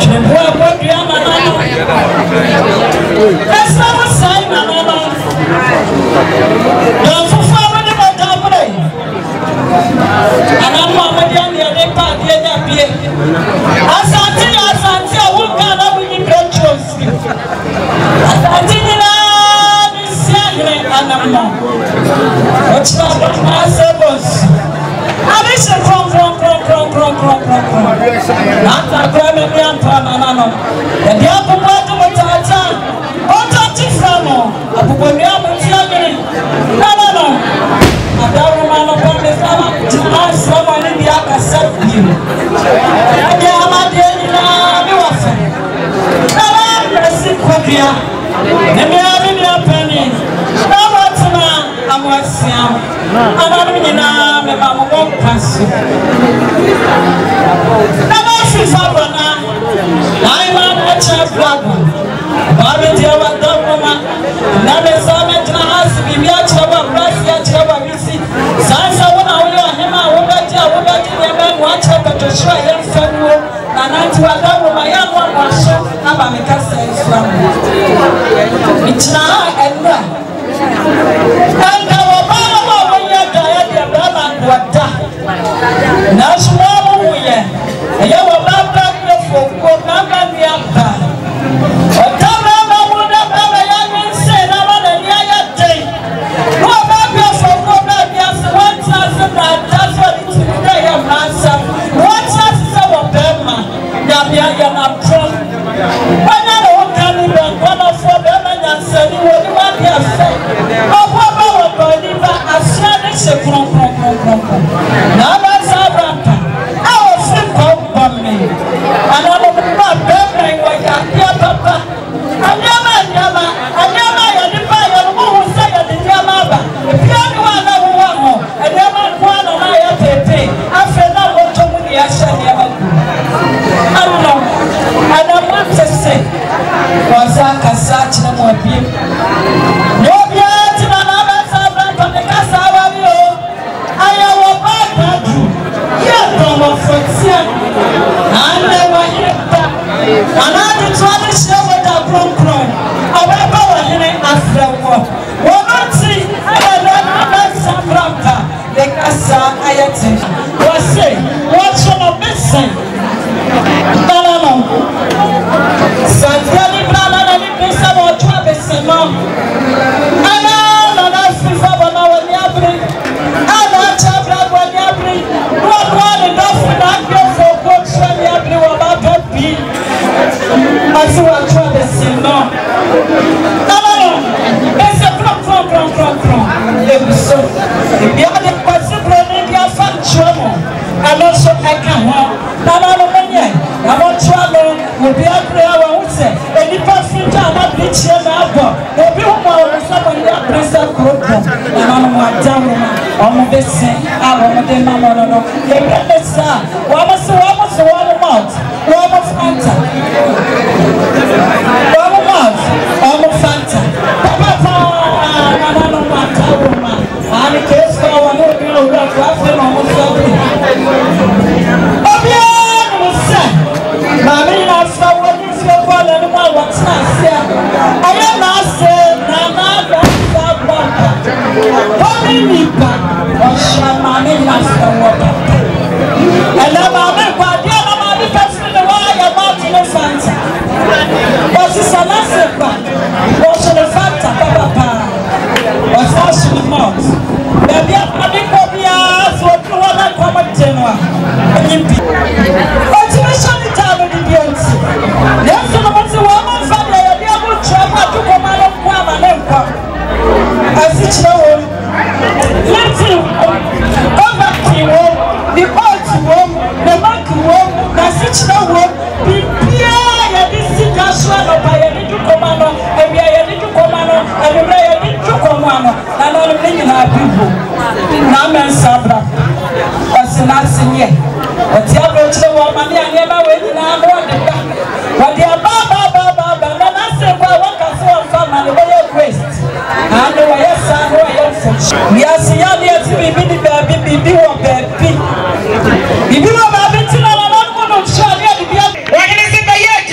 Bibi wa baby tina na no no shali ya bibi. Wagene se be ye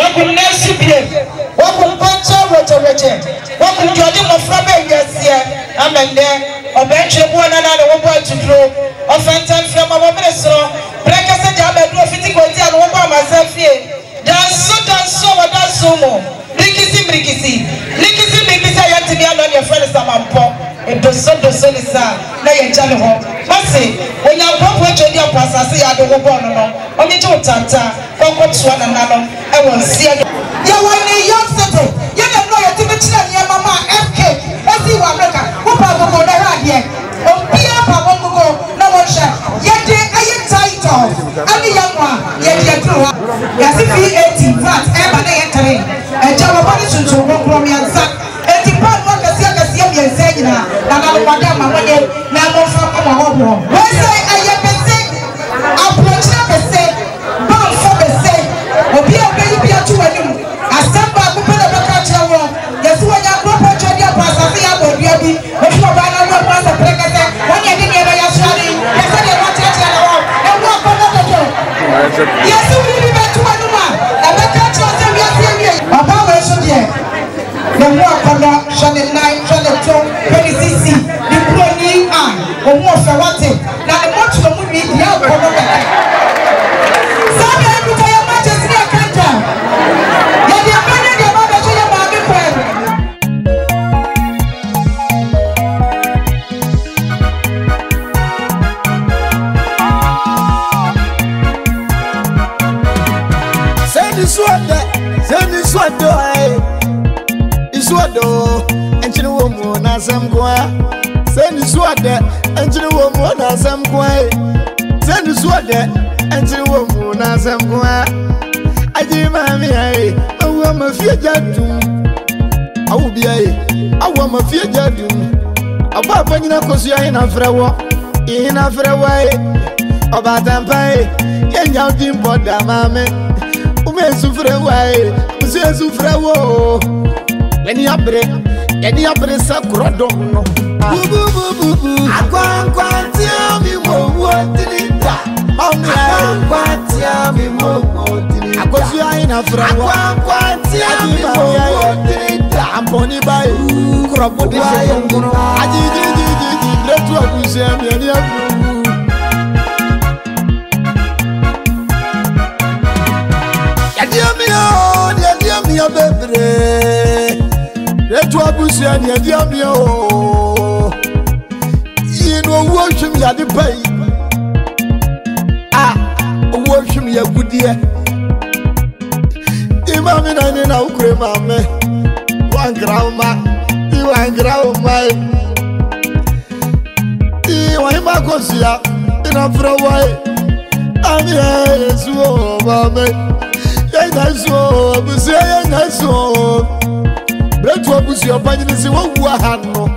wakum nesi bie wakum pancha roche wakum jodi mofrabe yesie amende obenche bo na na wo bo atudro ofentan fiama wo ministro prekese jabe do fiti ko ti anu wo ba masafie danso wa danso mo likisi ayati bi anu ne friend samampo edoso ni sa na ye jale ho mase onya popo chodi apasase ya do wo bo no onye je utanta kokko tuwa na nano e won sia ya woni young city ye na no ye tibi chira ne mama FK esi wa America wo pa gogo na ha de ombia pa gogo na wo sha ye de aye title ani ya kwa ye de tru ha ya si VAT VAT e ba na ye tare e ja wo ba ni sunsun wo kro mi ansa e ti pa no kasi mi ense nyina na na wo da ma wo de na mo fa ko ma ho bo wo say aye pese approach na pese ba fo pese obi a be bi atu anim asamba ko pe na be ka kire wo yesu wo nya ko pa chodi apa asase ya bo bia bi o fi ba na wo pa sa prekete won ye de ne ba ya suari yesu de wa tete na wo e wo ko na to yesu bi be tu anim a be ka kire se wi ase wi baba wo so de the more color channel 9 channel 2 PCC the brony an o mo fe wate na the more to mu bi dia ko no be so be ku to your majesty akanta ya dia mane dia ba be so ya ba bi ko send this one Swado, and you know, na some qua. Send the swada, and you know, na some qua. Send the swada, and you know, na some qua. I did mammy, I want my fear jadu. I will be I want my fear jadu. About when you know, cause you are in a frawa, in a fraway. About them pay, and y'all didn't put that mammy. Ume sufre way, Monsieur Sufrawo. Any abre sa krodom no bu akwantia mi wo tinita akwantia mi wo tinita Akosua ina frawa akwantia mi wo tinita amponi bai krobo de ngono ajiji bretu abusia mi ani abu yadia mi bebre Retu abusia ni adi amia o. Yino worship ya di pay. Worship ya gudie. Imami na ni na ukure mame. Wangrauma. Iwangrauma. Iwanima kosia. Ina frawai. Amia Yesu o mame. Yena so abusia yena so. Bretu abusi opanyini si wo wu ahano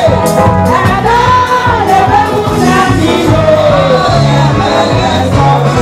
Oh,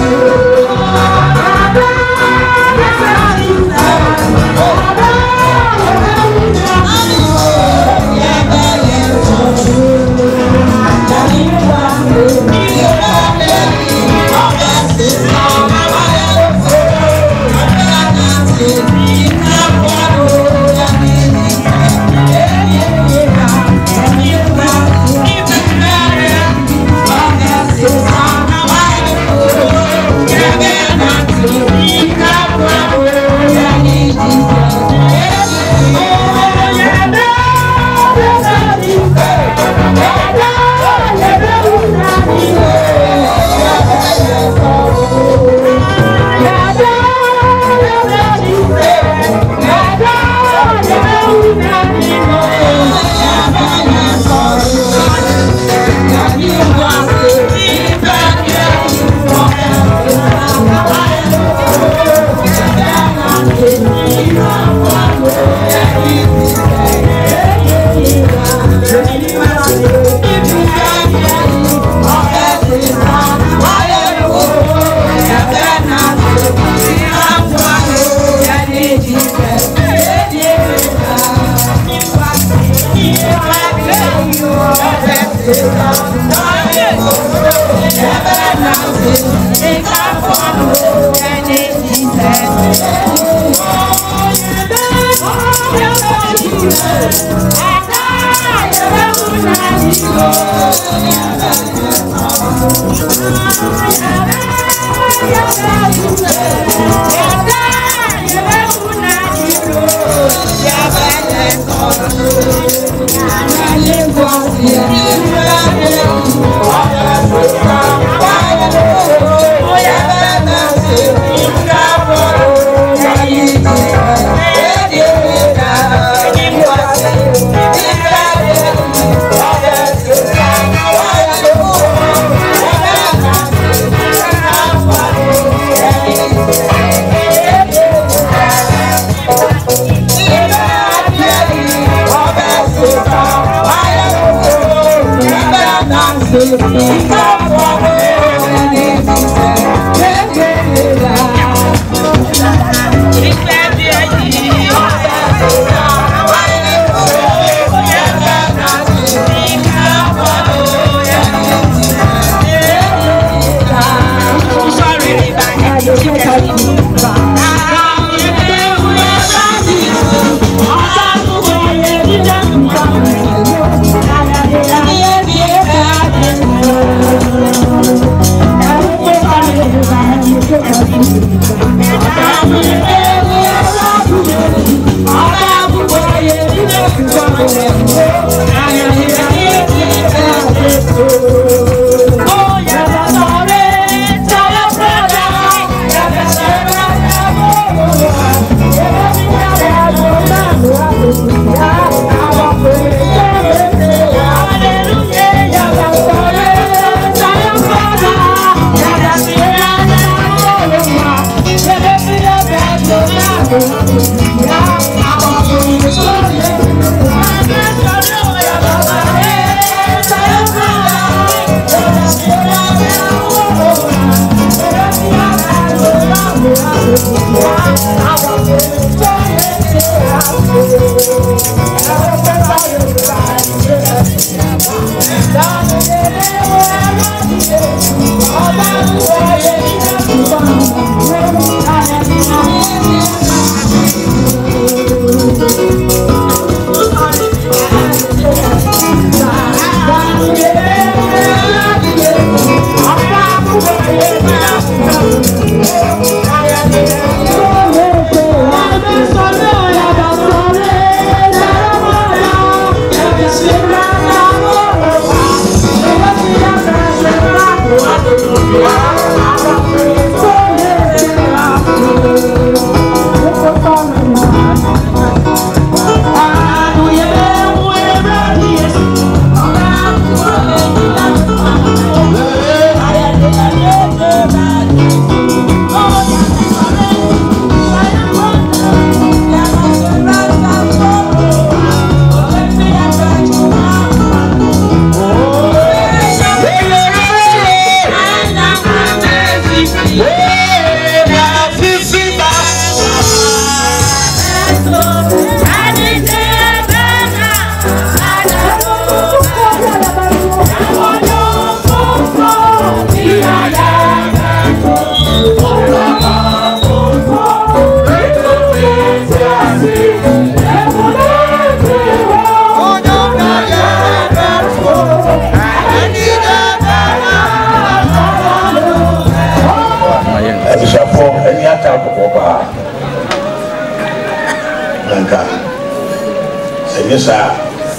Sir,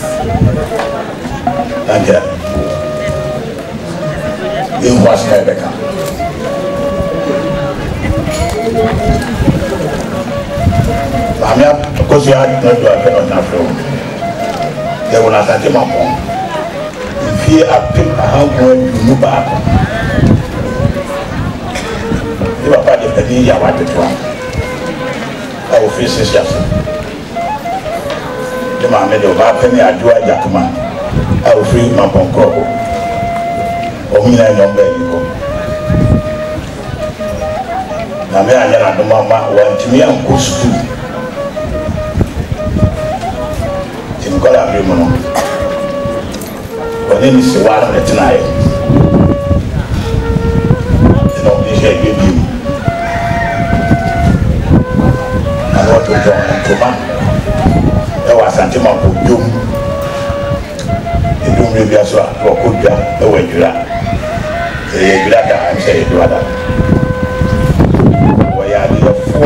thank you. You was Rebecca. Because you had not to appear on that floor. They will not attend my home. If you are picked a hand, you move back. You are part of the day you wanted to have. I will face this yourself. The man made a penny at Dua Yakman. I will free my Ponko. Or me, I know where you go. Now, me, I know Mama went to me and go to school. Tim got a remono. But then it's the one of the tonight. You know, this year you give me. I want to join to man. I was anti brother. We are the four.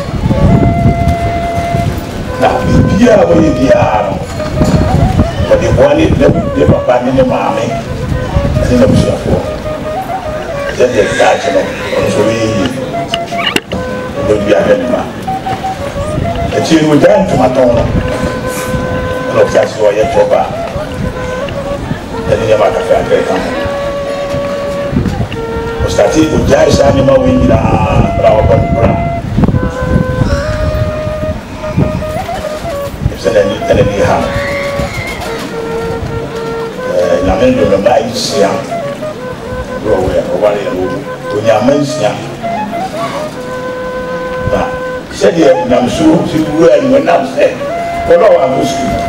Now, we are with the arm. But the one is the papa in the mommy. I think I'm sure for. Then the catch on so we will be a animal. The chief will down to my tongue. No, that's why you're over. Then you never have to come. Stati to judge animal wing na our bra. It's an enemy ham. Namendo no mai sia. Bro we are wali to nyamansia. Na said you namsu si we and nam say. Follow our musu.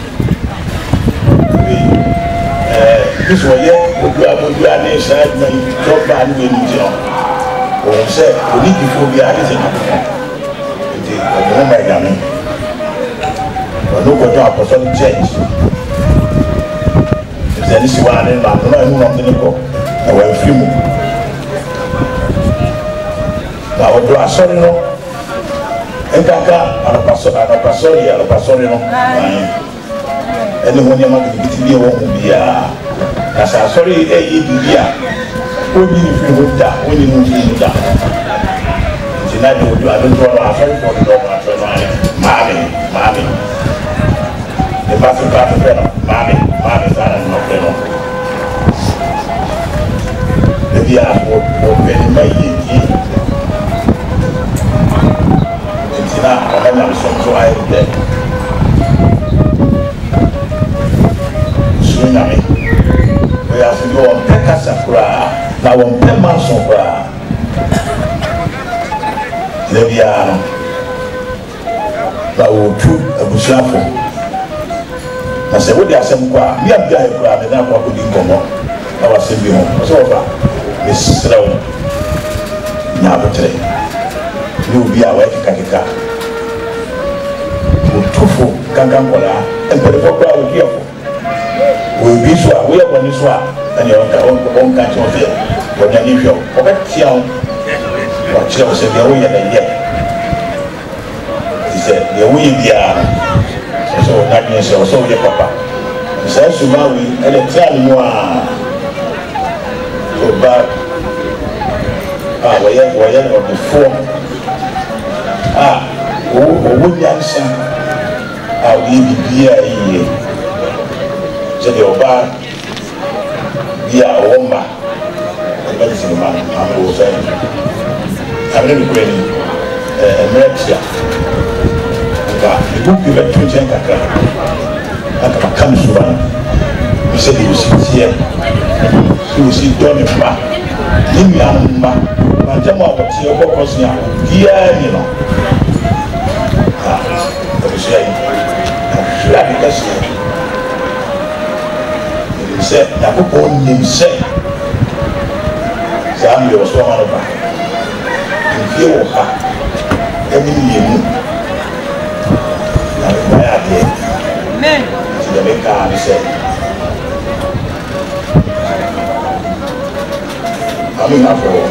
This way, we are inside my job and we need to or say, we need before we are anything. I don't know my gaming. But look at our person change. If there is one in my room, I will film. Now, what do I say? No, and Kaka, a pastor, anyone you might be as I sorry, India. Only if you would die, when you move down. Tonight, I don't want to sorry for the dog. Mammy. The master part of them, Mammy, and not them. Maybe I will open my ear. It's not, I have some so I am dead. Swing we have to go on Pekasakura, now on Pemasokra. Leviano. Now we'll shoot a bushafo. I said, what they are saying, we have guy who are the number of good income. I was saying, so far, Miss Slow. Now, you will be away to Kakika. Tufu, Kangambola, and the Papa will be careful. We be so we are going to swap and your own country of here. When you leave your pocket, what Chile said, the way and yet. He said, the way they are so that means also your papa. He says, you know, we and a tell you so bad. We are on the phone. Who would answer? I'll give you here. So the Oba be a woman, and that is the man I'm going to say. I'm really going America. The book you were to Jenka, like a Kansuran. You said you sit here, you see Donny Ma, Nimma, Majama, what's your focus now? Dear, you know. What is saying? I'm sure because say na popo nim say zambi was one of them if you ha every year na buy ade amen so the make am say coming up for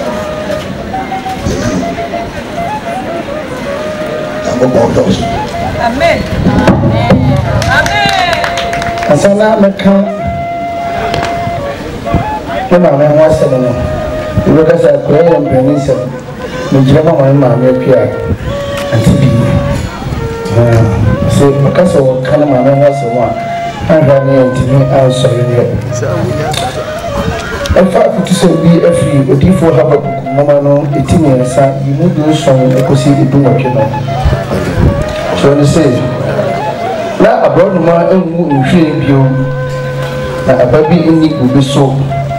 na popo dos amen asana meka Mama, I was saying, you look at a great and Benison, the German mamma appear and to be. So, because of Kanama was the one, I'm running to me answer. In fact, to say be a free, but if you have a Mamma, 18 years, you would do some Akosua do what you know. So they say, now abroad, my own feeling you, a baby in it will be so.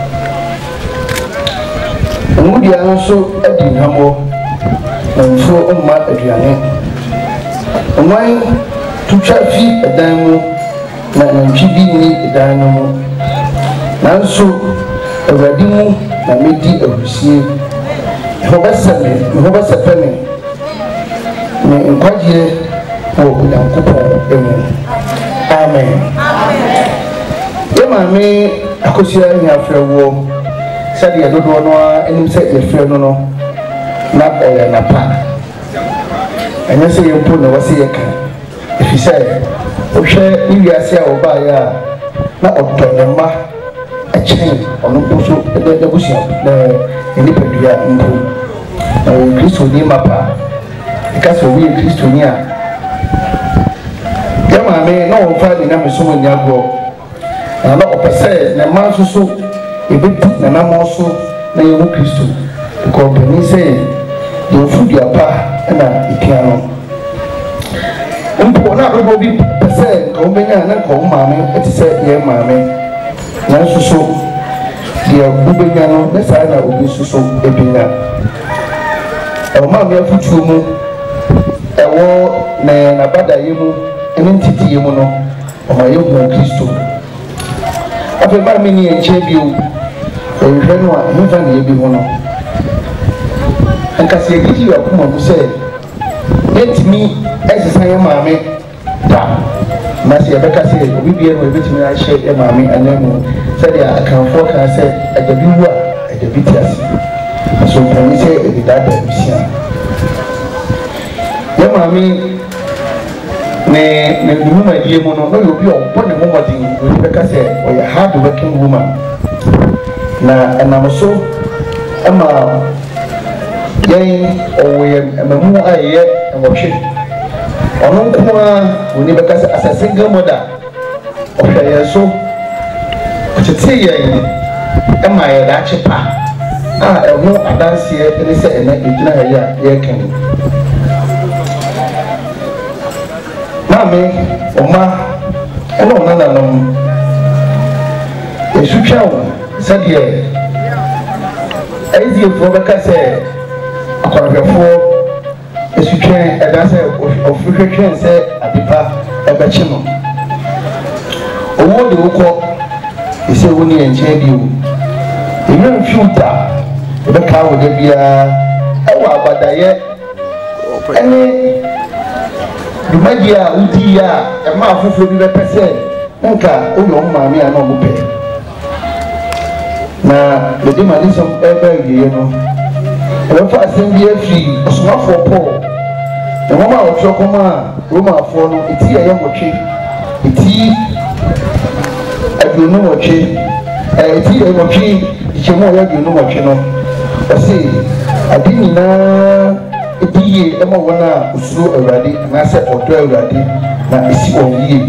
And we are also a dinamo and so on my Adriane. And why to traffic a dynamo, and GB a dynamo. Now so a wedding, and maybe a receive. However, penny. May inquire for the coupon. Amen. Amen. Akosua in your war. said the other one and said your friend no not oil na pa and you say you put no was here if you say o share you say o ba ya na odonema a chain on so the bushia the independent mpo Kristo ni mapa because we Kristo ni a kama me na o fa ni na me so mo nyago na na o pese na ma so ebetu na na mo so na ye Kristo ko beni say do food ya pa na ipiano mpo na robo bi pese ko benya na ko maame eti say ye maame na so dia ubenya no na sai na obi so ebenya o maame afutu mu ewo na bada yemu ene ntiti yemu no o ma yehu Kristo afi ba me ni enche bi o ehwe no a mu fa na ebi ho no ankase ekiti ya kuma mu se etimi exercise ya maame da na se ebeka se obi bi no ebetimi a hye ya maame anamu se dia akanfo ka se adabi wu a adabi tiase so poni se ebi da da bisia ya maame ne woman die mu no no obi o ne woman din obi beka se o ya hard working woman na enamso ama yen o ye mamu aye enwohwe ono nkuma oni beka se as a single mother o hweye so o tete yen ama ye da chepa ehu adanse ene se ene ejina ya ye kan mame oma ene ona nanom esutwawo sadie ezie fo beka se akorafo esutwen eda se ofurhwehwen se adepa ebechi no owo de ukọ ise woni enche bi o enyem filter ebeka wo de bia ewa abadaye ene dumagia udia ema afofo bi bepese nka oyo maame ana omo pe na ledi malisom ebe yiye no ebe fa asem bi afri osomafo po e mama otrokoma roma afo no eti ye motwe eti aduno motwe eti ye motwe ichemo ya aduno motwe no osi adini na ebiye ema wona usuro awurade na se odo awurade na esi oyiye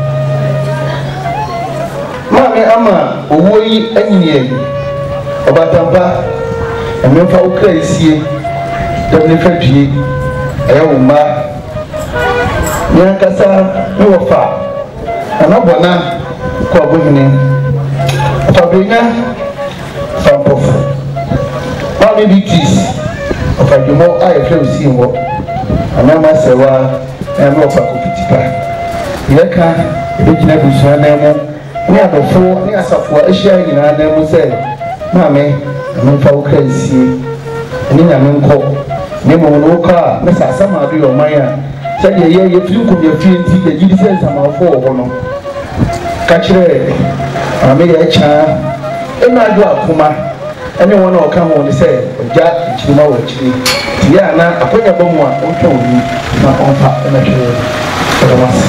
mame ama owo yi anyie obatampa emfa ukra esie demne fadue eyoma nyankasa ni wofa anabona ko abohine atabenya fampofu mame bitis ofajumo aye fle usi wo anama sewa ema ofa kopitipa yeka ebegina busua na mo ni adofo ni asafo ahia nyina na mu se mame mfa ukra esie ni nyame nko ni mo no ka me sasa ma do yo man a se de ye firi ko de fie nti de gidi se samafo wo no ka kire ame ye cha ena do akoma ene wona o ka ho ni se oja chirima wo chiri ti ya na akonya bomu a o twa oni na onfa ena kire so mas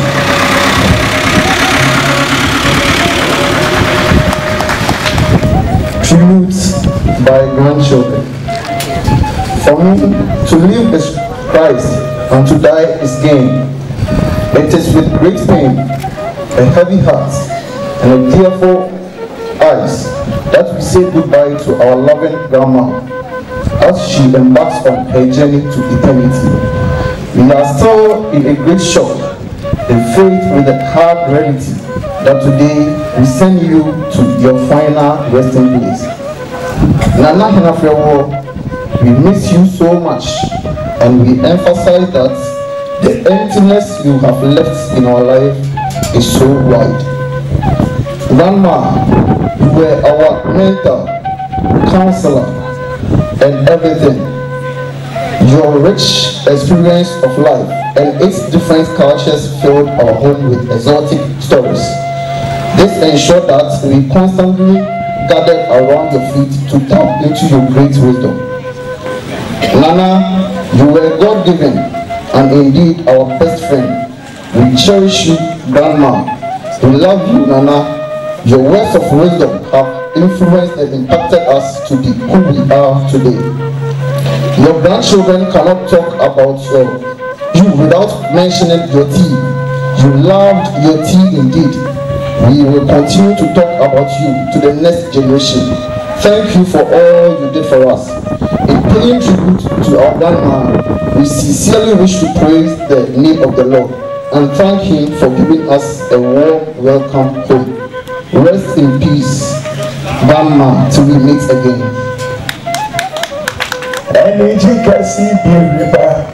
tributes by grandchildren. For me, to live is Christ and to die is gain. It is with great pain, a heavy heart, and a tearful eyes that we say goodbye to our loving grandma as she embarks on her journey to eternity. We are still in a great shock, a faith with a hard reality that today we send you to your final resting place. Nana Hinafrewo, we miss you so much, and we emphasize that the emptiness you have left in our life is so wide. Grandma, you were our mentor, counselor, and everything. Your rich experience of life and its different cultures filled our home with exotic stories. This ensured that we constantly gathered around your feet to tap into your great wisdom. Nana, you were God-given and indeed our best friend. We cherish you, Grandma. We love you, Nana. Your words of wisdom have influenced and impacted us to be who we are today. Your grandchildren cannot talk about you without mentioning your tea. You loved your tea indeed. We will continue to talk about you to the next generation. Thank you for all you did for us. In paying tribute to our grandma, we sincerely wish to praise the name of the Lord and thank Him for giving us a warm welcome home. Rest in peace, Grandma, till we meet again. Energy can see the river.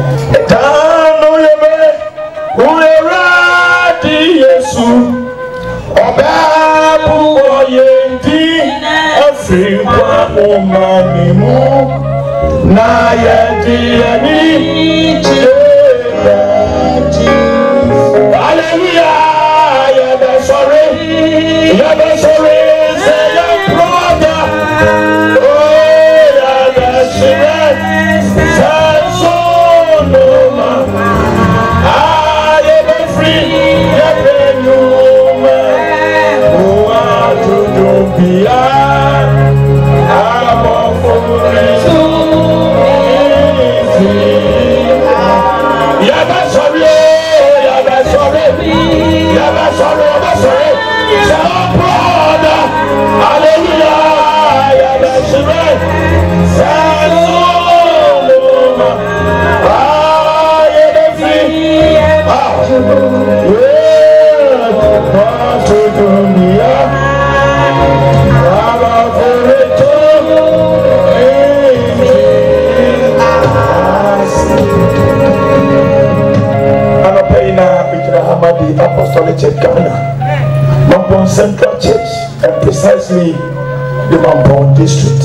Central Church and precisely the Mampon district.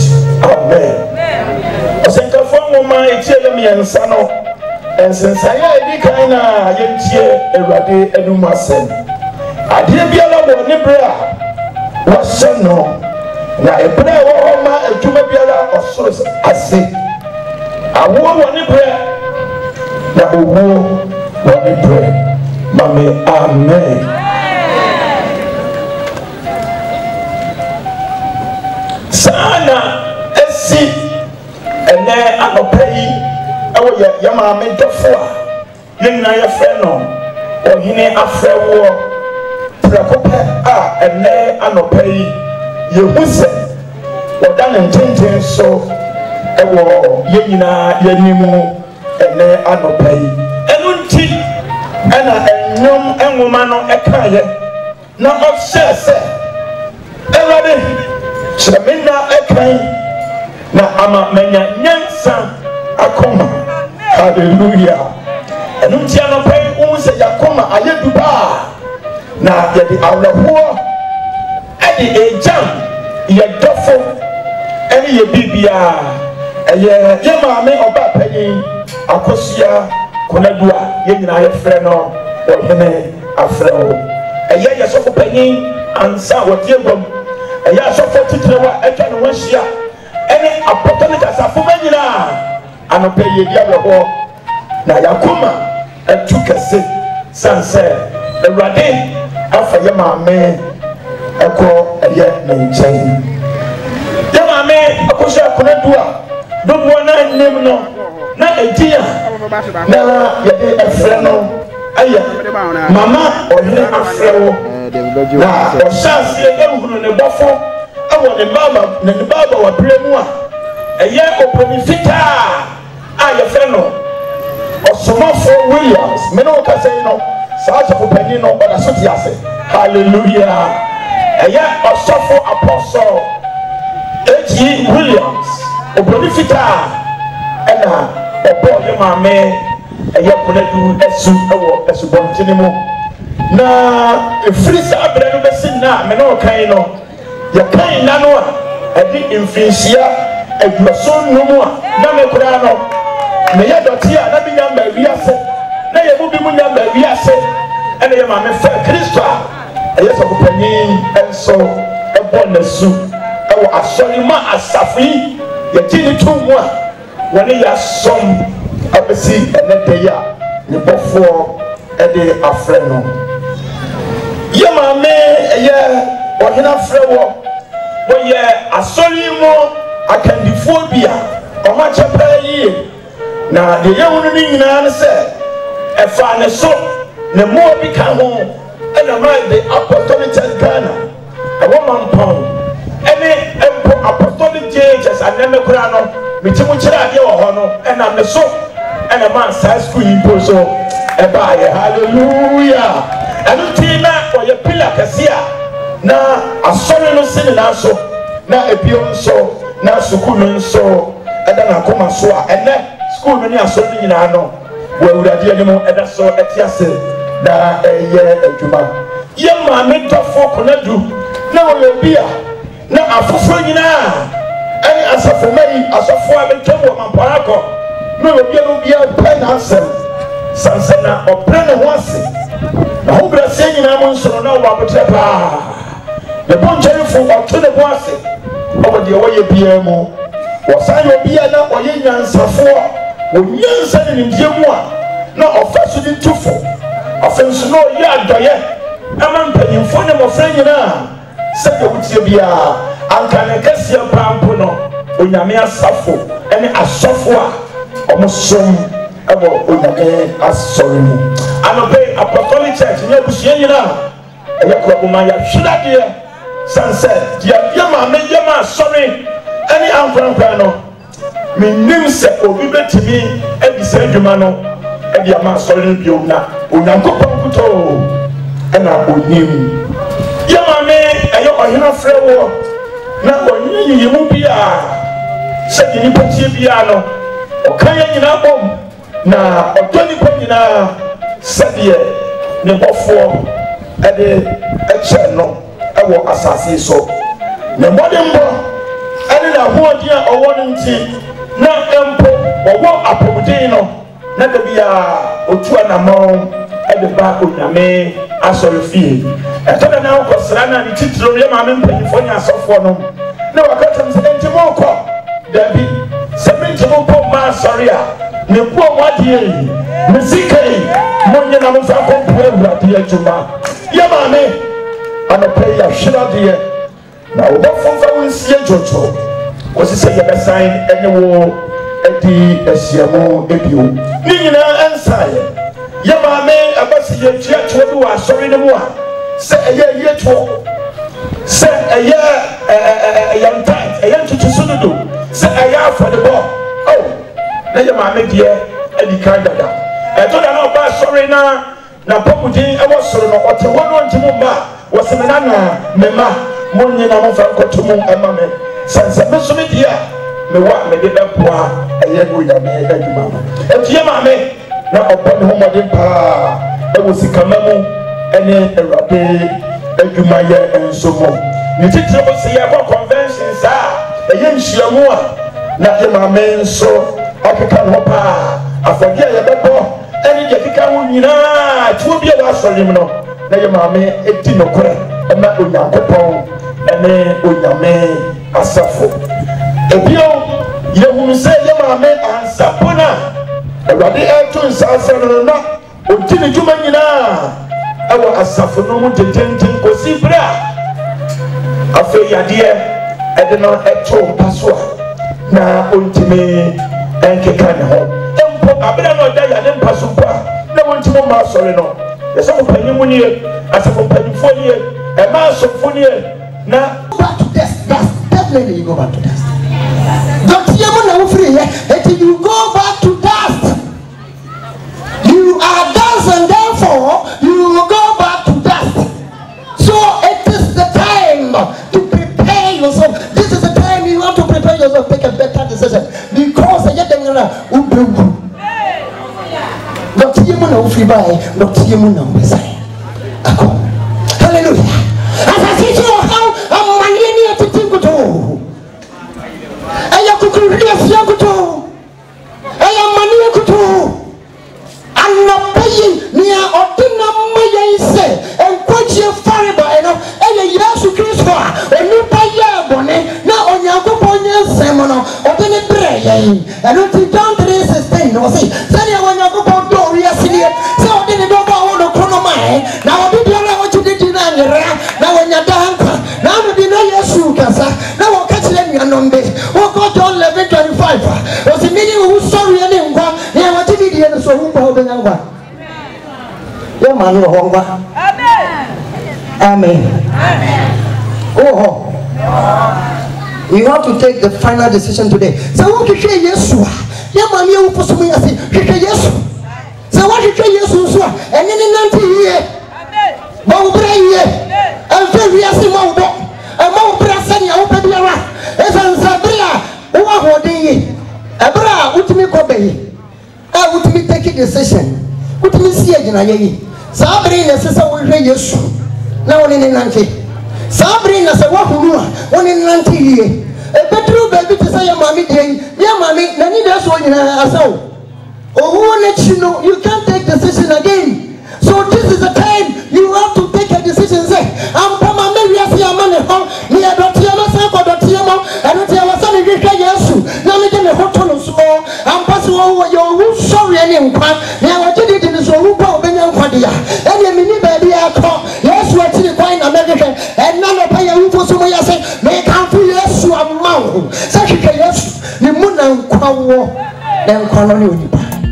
Amen. Central form my Italian and Sano and since I kind of yentie erade edumasen. I did be alone Nibra was no. Now a prayer ma a Jumabiala or so I say. I won one prayer. Now we won one prayer. Mammy, amen. Sana esi ene anopai ewo ya ma me dofo a yina ya fe no ohine afrewo prekope a ene anopai yehuse odan ntenten so ewo yina yanimu ene anopai enunti ena enyom enwoma no ekaye na obsese ewade Shamina ekai na ama menya nyansa akoma. Hallelujah. Enunti anopai unse yakoma ayeduba na yedi awlahuo edi ejam yedofo eni yebibia eye yema me oba panyin Akosua Konadu a yenyina yefrɛ no ohene afrɛ eye yesofo panyin ansa wodiegom eya sofo titrewa etwa no hwahia ene apostolic asafo manyina anope yedi abɔ na yakoma etukase sanse ewrade afa ye maame eko eye ne nkyɛn ye maame Akosua Konadu a dobo na nim no na edia na yede efrɛ no aye mama ohene afrɛ na osase ehunu ne bofo awo ne baba wa bremu a eye opronifita a ye fe no osomofo Williams me no ka say no sa asofo pani no oda so ti ase hallelujah eye osofo apostle H.E. Williams opronifita ena obo ye maame eye Konadu esu ewo esu bontini mu na efrisa abere no besi na me no kan no ya kan na no a edi mfinsia aduason no mu a na me kura no me ya doti a na bi nya ma wiase na ye mu bi mu nya ma wiase ene ye ma me fa Kristo a eye so kopanyin enso ebo na su ɛwɔ asɔrima asafi yɛgye ne to mu a wɔne yɛ asɔm abɛsi ɛnɛ da yi a ne bɔfoɔ ɛde afrɛ no yɛ maame ɛyɛ ɔhene afrɛ wɔ wɔyɛ asɔre mu akandifoɔ bi a ɔmo akyɛ pɛɛ yie na deɛ yɛhu no ne nyinaa ne sɛ ɛfa ne so ne mmoa bi ka ho ɛna ma de apostolic church Ghana ɛwɔ mampɔn ɛne mpo apostolic JHS anɛmɛ koraa no meti mu kyerɛ adeɛ wɔ hɔ no ɛna ne so ɛna ma saa school yi mpo so ɛbaayɛ hallelujah ɛno nti na ɔyɛ pillar kɛse a na asɔre no si ne nan so na ebio nso na sukuu no nso ɛda n'akoma so a ɛnɛ sukuu no ne asɔre no nyinaa no wɔ awurade anim ɛda so ɛte ase na ɛyɛ adwuma yɛ maame dɔfo Konadu na wɔyɛ obi a na afoforɔ nyinaa ɛne asafoma yi asɔfoɔ a bɛtwam wɔ mampɔra kɔ na obi a obiara pɛ n'asɛm sansa na ɔbrɛ ne ho ase na ho brɛseɛ nyinaa mu nsono na ɔwɔ abotire paa ne bɔnkyɛrefo ɔto ne ho ase ɔwɔ deɛ wɔyɛ biara mu wɔsan yɛ obi a na ɔyɛ nyansafoɔ wɔnyansa ne nimdeɛ mu a na ɔfa so de tu fo afei nso na ɔyɛ adɔyɛ ama mpanyimfoɔ ne mmɔfra nyinaa sɛdeɛ wotie biara anka ne kɛseɛ paa mpo no onyame asafo ne asɔfo a ɔmo som ɛwɔ onyame asɔre mu anɔpɛ apostolic church ne abusua nyinaa ɛyɛ korɔboma yɛahwedadeɛ san sɛ deɛ yɛ maame yɛ ma asɔre ne ankorankora no mennim sɛ obi bɛtumi adi saa adwuma no ɛde ama asɔre no bio na onyankopɔn kutoo ɛna onim yɛ maame ɛyɛ ɔhene frɛ wɔ na ɔnyɛ yiyimu bi a sɛde nipa tie biara no ɔka yɛ nyinaa bɔm na ɔdɔ nipa nyinaa sɛdeɛ ne bɔfoɔ ɛde ɛkyɛ no ɛwɔ asase so na mmɔdemmɔ ɛne n'ahoɔden a ɔwɔ no nti na mpo ɔwɔ apɔmuden no na da bi a otu anammɔn ɛde ba onyame asɔre fie ɛtɔ da na wokɔsra na ne titiro yɛ maame mpanyimfoɔ ne asɔfoɔ no na wakatam sɛ ɛnti mɔnkɔ dabi sɛ menti mopɔ mma asɔre a ne kuo mwadeɛ yi ne sika yi monyɛ na momfa kɔmpoa awurade adwuma yɛ maame anɔpɛ yi ahweradeɛ na wobɛfo mfa wo nsie dwodwo wɔsi sɛ yɛbɛsan ɛne wo adi ahyiamu ebio ne nyinaa ɛnsaeɛ yɛ maame ɛbɛsi yɛtua toɔ bi wɔ asɔre no mu a sɛ ɛyɛ yietoɔ sɛ ɛyɛ ntae ɛyɛ ntotoso dodo sɛ ɛyɛ afɔdebɔ na yɛ maame deɛ adi kan dada ɛtɔ da na ɔba asɔre na pɔmuden ɛwɔ soro no ɔte hɔ no ntimi mma a wɔsɛ me nana mema monyina momfa nkɔto mu ɛma me sɛnsɛ me so me deɛ a mewɔ a mede bɛboa ɛyɛ no onyame adwuma no ɛnti yɛ maame na ɔbɔ ne ho mmɔden paa ɛwɔ sikama mu ɛne awurade adwumayɛ nso mu ne titiri mo sɛ yɛkɔ convention saa ɛyɛ nhyiamu a na yɛ maame nso akeka ne hɔ paa afɔdeɛ a yɛbɛbɔ ɛne deɛ keka ho nyinaa tuo bi a wɔ asɔre mu no na yɛ maame ɛdi nokorɛ ɛma onyankopɔn ɛne onyame asafo ebio yɛhunu sɛ yɛ maame ansapo no a awurade ɛto nsa asɛ no na ɔdi ne dwuma nyinaa ɛwɔ asafo no mu tetenten kɔsi berɛ a afei yadeɛ ɛde no ɛto mpa so a na ɔntumi ɛnkeka ne ho mpo abena na ɔda yade mpa so mpo a na wɔntumi ma asɔre no yɛsɛfo panyin mu nie asafo panyinfoɔ nie ɛma asɔfo nie na back to death. That's definitely you go back to dust. Don't you know free until you go back to dust. You are dust and therefore you will go back to dust. So it is the time to prepare yourself. This is the time you want to prepare yourself, take a better decision. Because don't you know free by, don't you know beside. Hallelujah. As I see you how I'm money to think to. I could really feel to. I am money to. I'm not paying near ordinary money say and quite your fire by enough. And a year to Christmas, and you pay your money. And until John 3:16 was it. Say you when you go to door we are seeing. So didn't go on the chrono now did you know what you did in now when you're done now we know Yesu kasa now catch them your number go John 11:25 was the meaning who sorry and what you did and so who hold the number yeah man amen oh you have to take the final decision today so what you say Yesu yeah man you for some years Yesu so what you say Yesu so and then 90 years and very as a more present your open your as an Sabria who are holding a bra with me cobe. I would be taking decision. Would me see a Janayi. Sabrina says I will read you now in 90. Sabrina said what who one in 90 years. A better baby to say your mommy day, your mommy, Nanny does one in a soul. Oh, who let you know you can't take decision again. So this is the time you have to take a decision. Say, I'm from a Mary as your money home. Me a Dotiama Sanko Dotiama, and Dotiama San Yesu. Now me get a hotel small. I'm passing over your who sorry any inquire. Now what you did in the so who go Benyan Quadia. And you mini baby I call. Yes, what's in the coin American. And none of pay you for some way I say, make out for yes, you are mouth. Such a yes, the moon and Kwawo, then Konadu.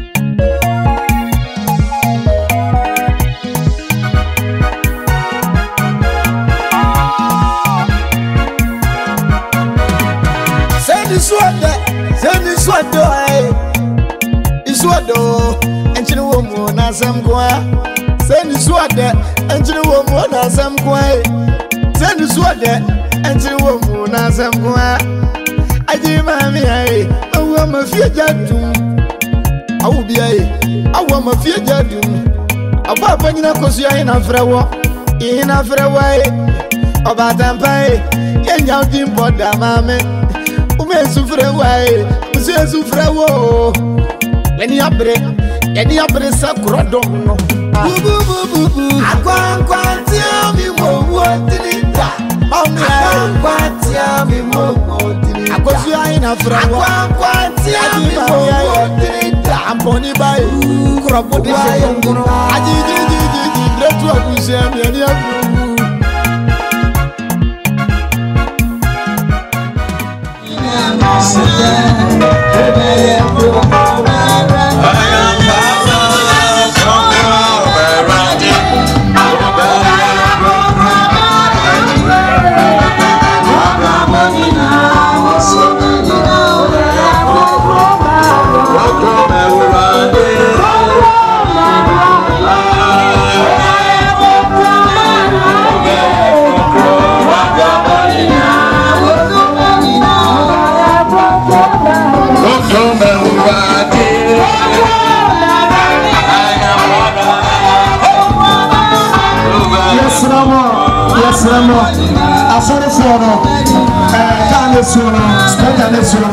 And you know, na some qua. Send the sword there, and you know, na some qua. Send the sword there, and you know, na some qua. I did mammy, I want my future doom. I will be I want my future doom. About when you know, cause you are in a way. About them pay, and y'all didn't bother, mammy. Ume sufre way, ume sufre wo. Any abre sa krodom no. Akwantia mi wo tinita. Akwantia mi wo tinita. Akosua ina frawo. Akwantia mi wo tinita. Amponi bai krobo de ngono. Ajiji letu akusia mi ani abu. I saw the floor, can't listen, spend a listen,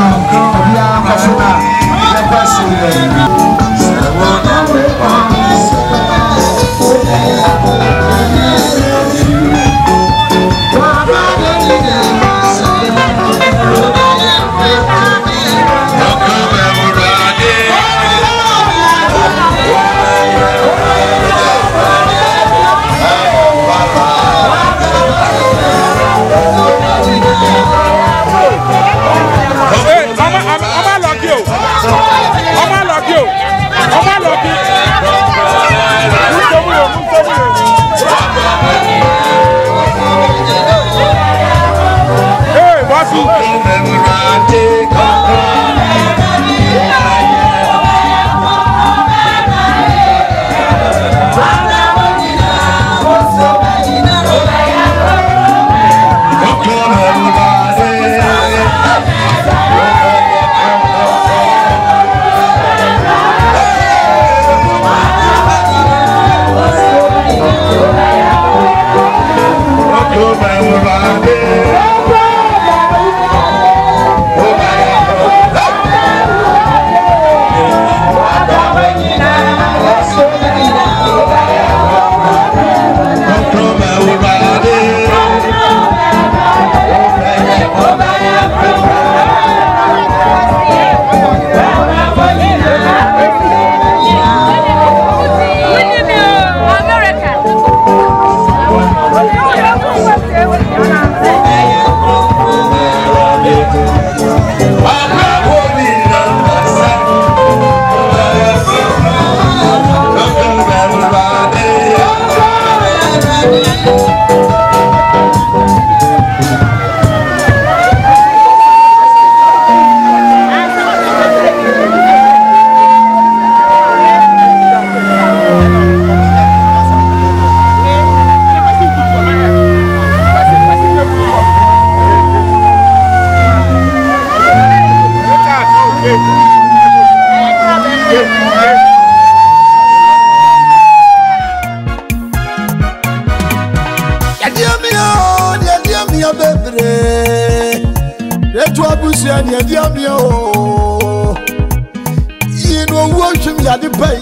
busia ni adia mi o yi no wo hwim ya de pai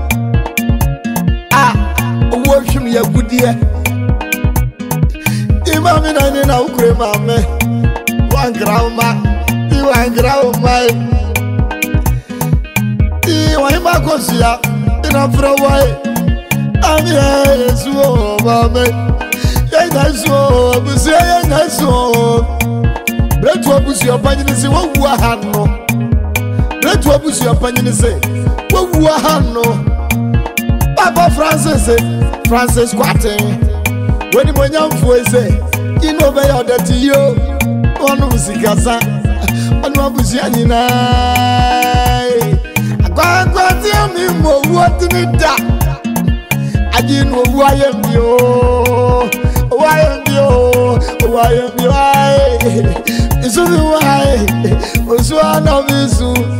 ah wo hwim ya gudie ima mi na ni na ukure mame wan grandma wan grandma why my Akosua in a pro way? I'm here, so, mame. Yes, so, Busia, yes, so. Let what Busia Panini say, what you are, no. Let what Busia Panini say, what you are, no. Papa Francis Quatin. When the young boy say, you know, by order to you, one of Sikasa, and one Busia. Tell me more what in it that I didn't know who I am you. Why am you? Why am you? It's only why was one of his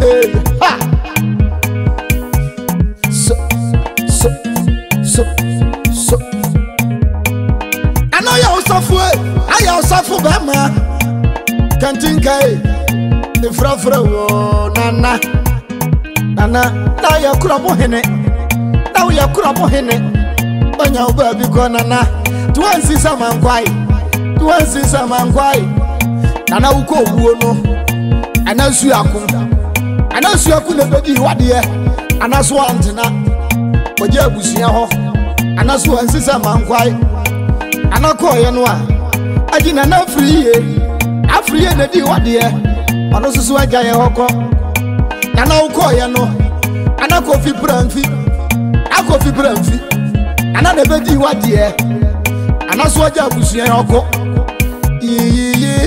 so I know you're suffer. I also for Bama. Can't think the frafra nana. Nana, now you're crumble in it. Now you're crumble in it. When you're baby nana, to one see some man quiet. To one see some man quiet. Nana will go no. And as you are come, and as you are going to be what dear, and as one to not, but you will see a hawk, and as one see some man quiet. And I call you no one. I didn't know free. I free and do what dear. And also so I got a hawk. And now call you no, and I coffee brandy, I coffee brandy, and I never do what dear, and I saw you push your uncle. Ye,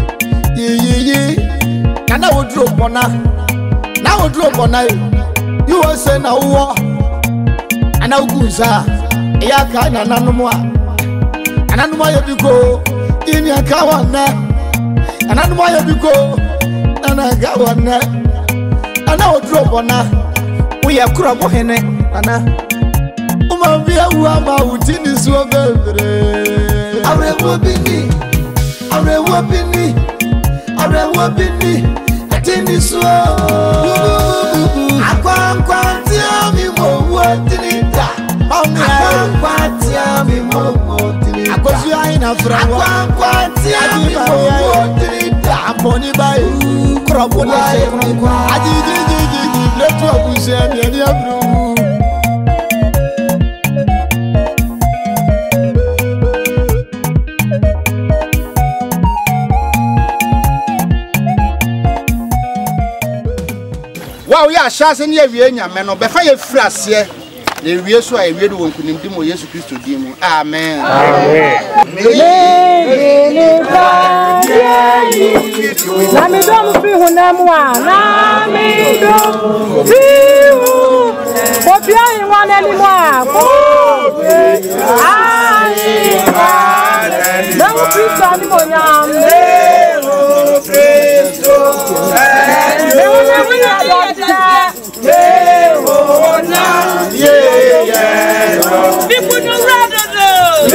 and I would drop on her. Now I would drop on her. You will say now, and I will go, sir. Yaka and Anumwa, and Anumwa you go in your car one night, and Anumwa you go, and I got one night. And I will drop on her. We are crop in it. Anna, Uma, we are out in this one. I will be me. I will be me. I will be me. I think this one. I can't tell me what in it. I can't tell me more. Akosua in a flower. I can't tell me what in it. I'm money by crop on I did. Let what we say, and wow, yeah, Shazan, ye, men of Befire Fras here. The real so I read one could name Jesus Christ to him. Amen. Let me don't feel when I'm one. Let me don't feel what you ain't one anymore. Don't feel anymore. People don't rather though.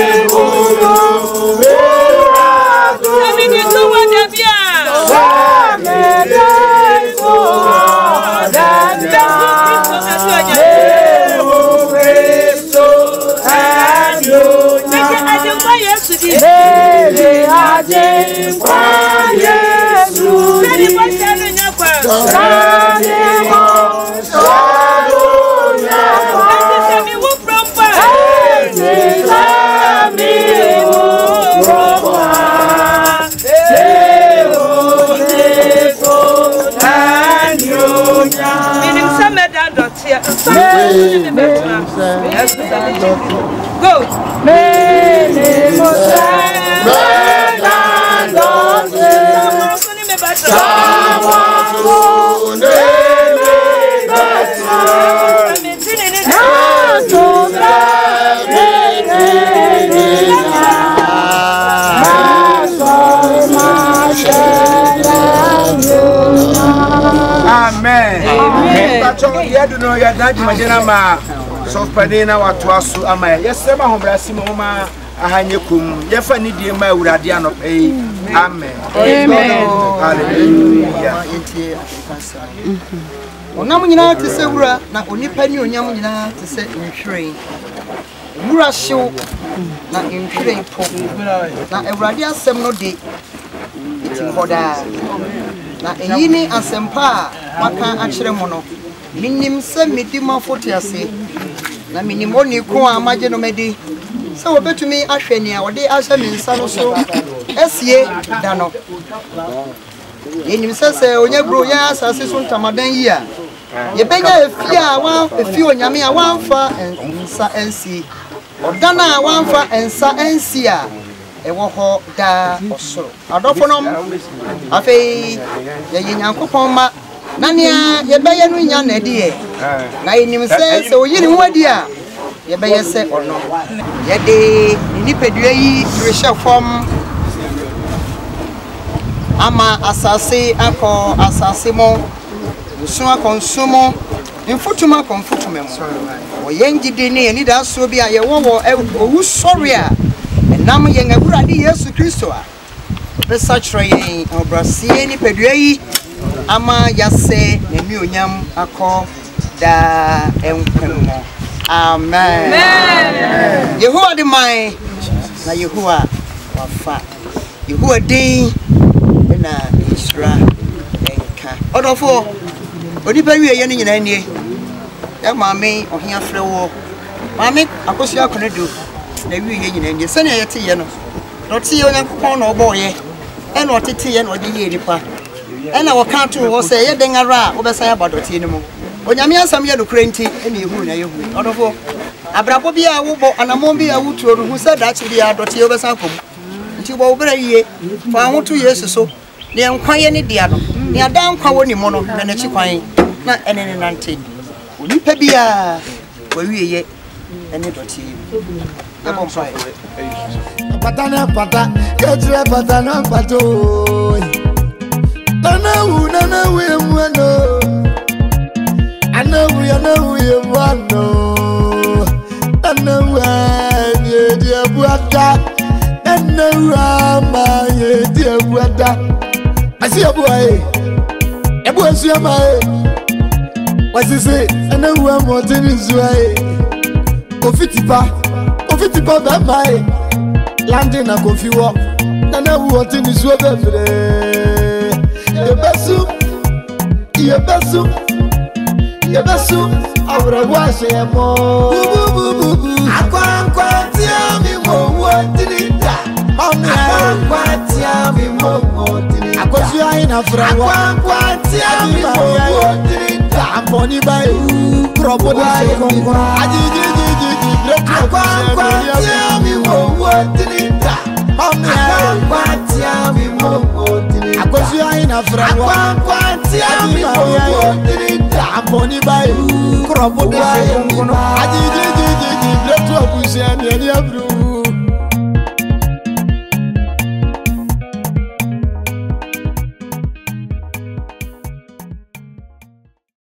I mean, you know what they're So Padina what was so am I? Yes, Emma Hombrasimo, ahanye kum yefa ni die ma awurade anopɛ amen hallelujah onam nyina te sɛ wura na onipa ni onyam nyina te sɛ nhwiren wura hyew na nhwiren po na awurade asɛm no de iti hoda na eyi ni asɛmpa a maka akyerɛ mo no minim sɛ medi mafote ase na minim oni ko a magye no medi sɛ wobetumi ahwɛ ni a wɔde ahyɛ me nsa no so esie da no yenim sɛ onye bro ya asase so ntamadan yi a yebenya efi a wa efi onyame a wanfa nsa ensi odana a wanfa nsa ensi a ewo ho da osoro adofo nom afei ye nyankopɔn ma na nea yebɛyɛ no nya na de na yenim sɛ oyiri ho adi a yebɛyɛ sɛ ɔno yɛde nipadua yi trehyɛ fam ama asase akɔ asase mo so akonsumo mfutuma konfutume mo oyengide ne ani da so bi a ye wo owu sori a enam ye ngawurade Yesu Kristo a besa kyerɛ yɛn obrasie ni padua yi ama yase na mi onyam akɔ da enkwem amen Yehowa de mai na Yehowa wafa Yehowa din na Israel enka odofo onipa wie ye ne nyina nie ya maame ohia frɛ wo maame Akosua Konadu na wie ye nyina nie sɛ yɛte ye no dɔte ye onyankopɔn na ɔbɔ ye ɛna ɔtete ye na ɔde ye nipa ɛna wɔka to wo sɛ ye den ara wo bɛsa ya badɔte ne mu onyame asam ye no krenti ɛna ehu na yehu ɔdɔfo abrabɔ bi a wo bɔ anamon bi a wo tuo hu sɛ daakye bi a dɔte ye bɛsa kom nti wo bra yie fa ho to Yesu so ne nkwaye ne dia no ne ada nkwa woni mo no na n'achi kwan na ene ne nante onipa bia wawie ye ene doti ya bompa patana pata ketre patana pato nana we mwano ana we mwano ana we ye dia buata ana wa ma ye dia buata asi abuae ebu asuamae wasise ana wa motini zuae ofitipa ba mai lande na kofiwo nana wo tini zuo befre yebesu awra washe mo akwa tia mi mo tinita akwa tia mi mo tinita Akosua ina frawa akwa tia mi mo tinita amboni bai krobo da konko ajiji akwa tia mi mo tinita akwa tia mi mo tinita Akosua ina frawa akwa tia mi mo tinita amboni bai krobo da konko ajiji bretu abusia ni abru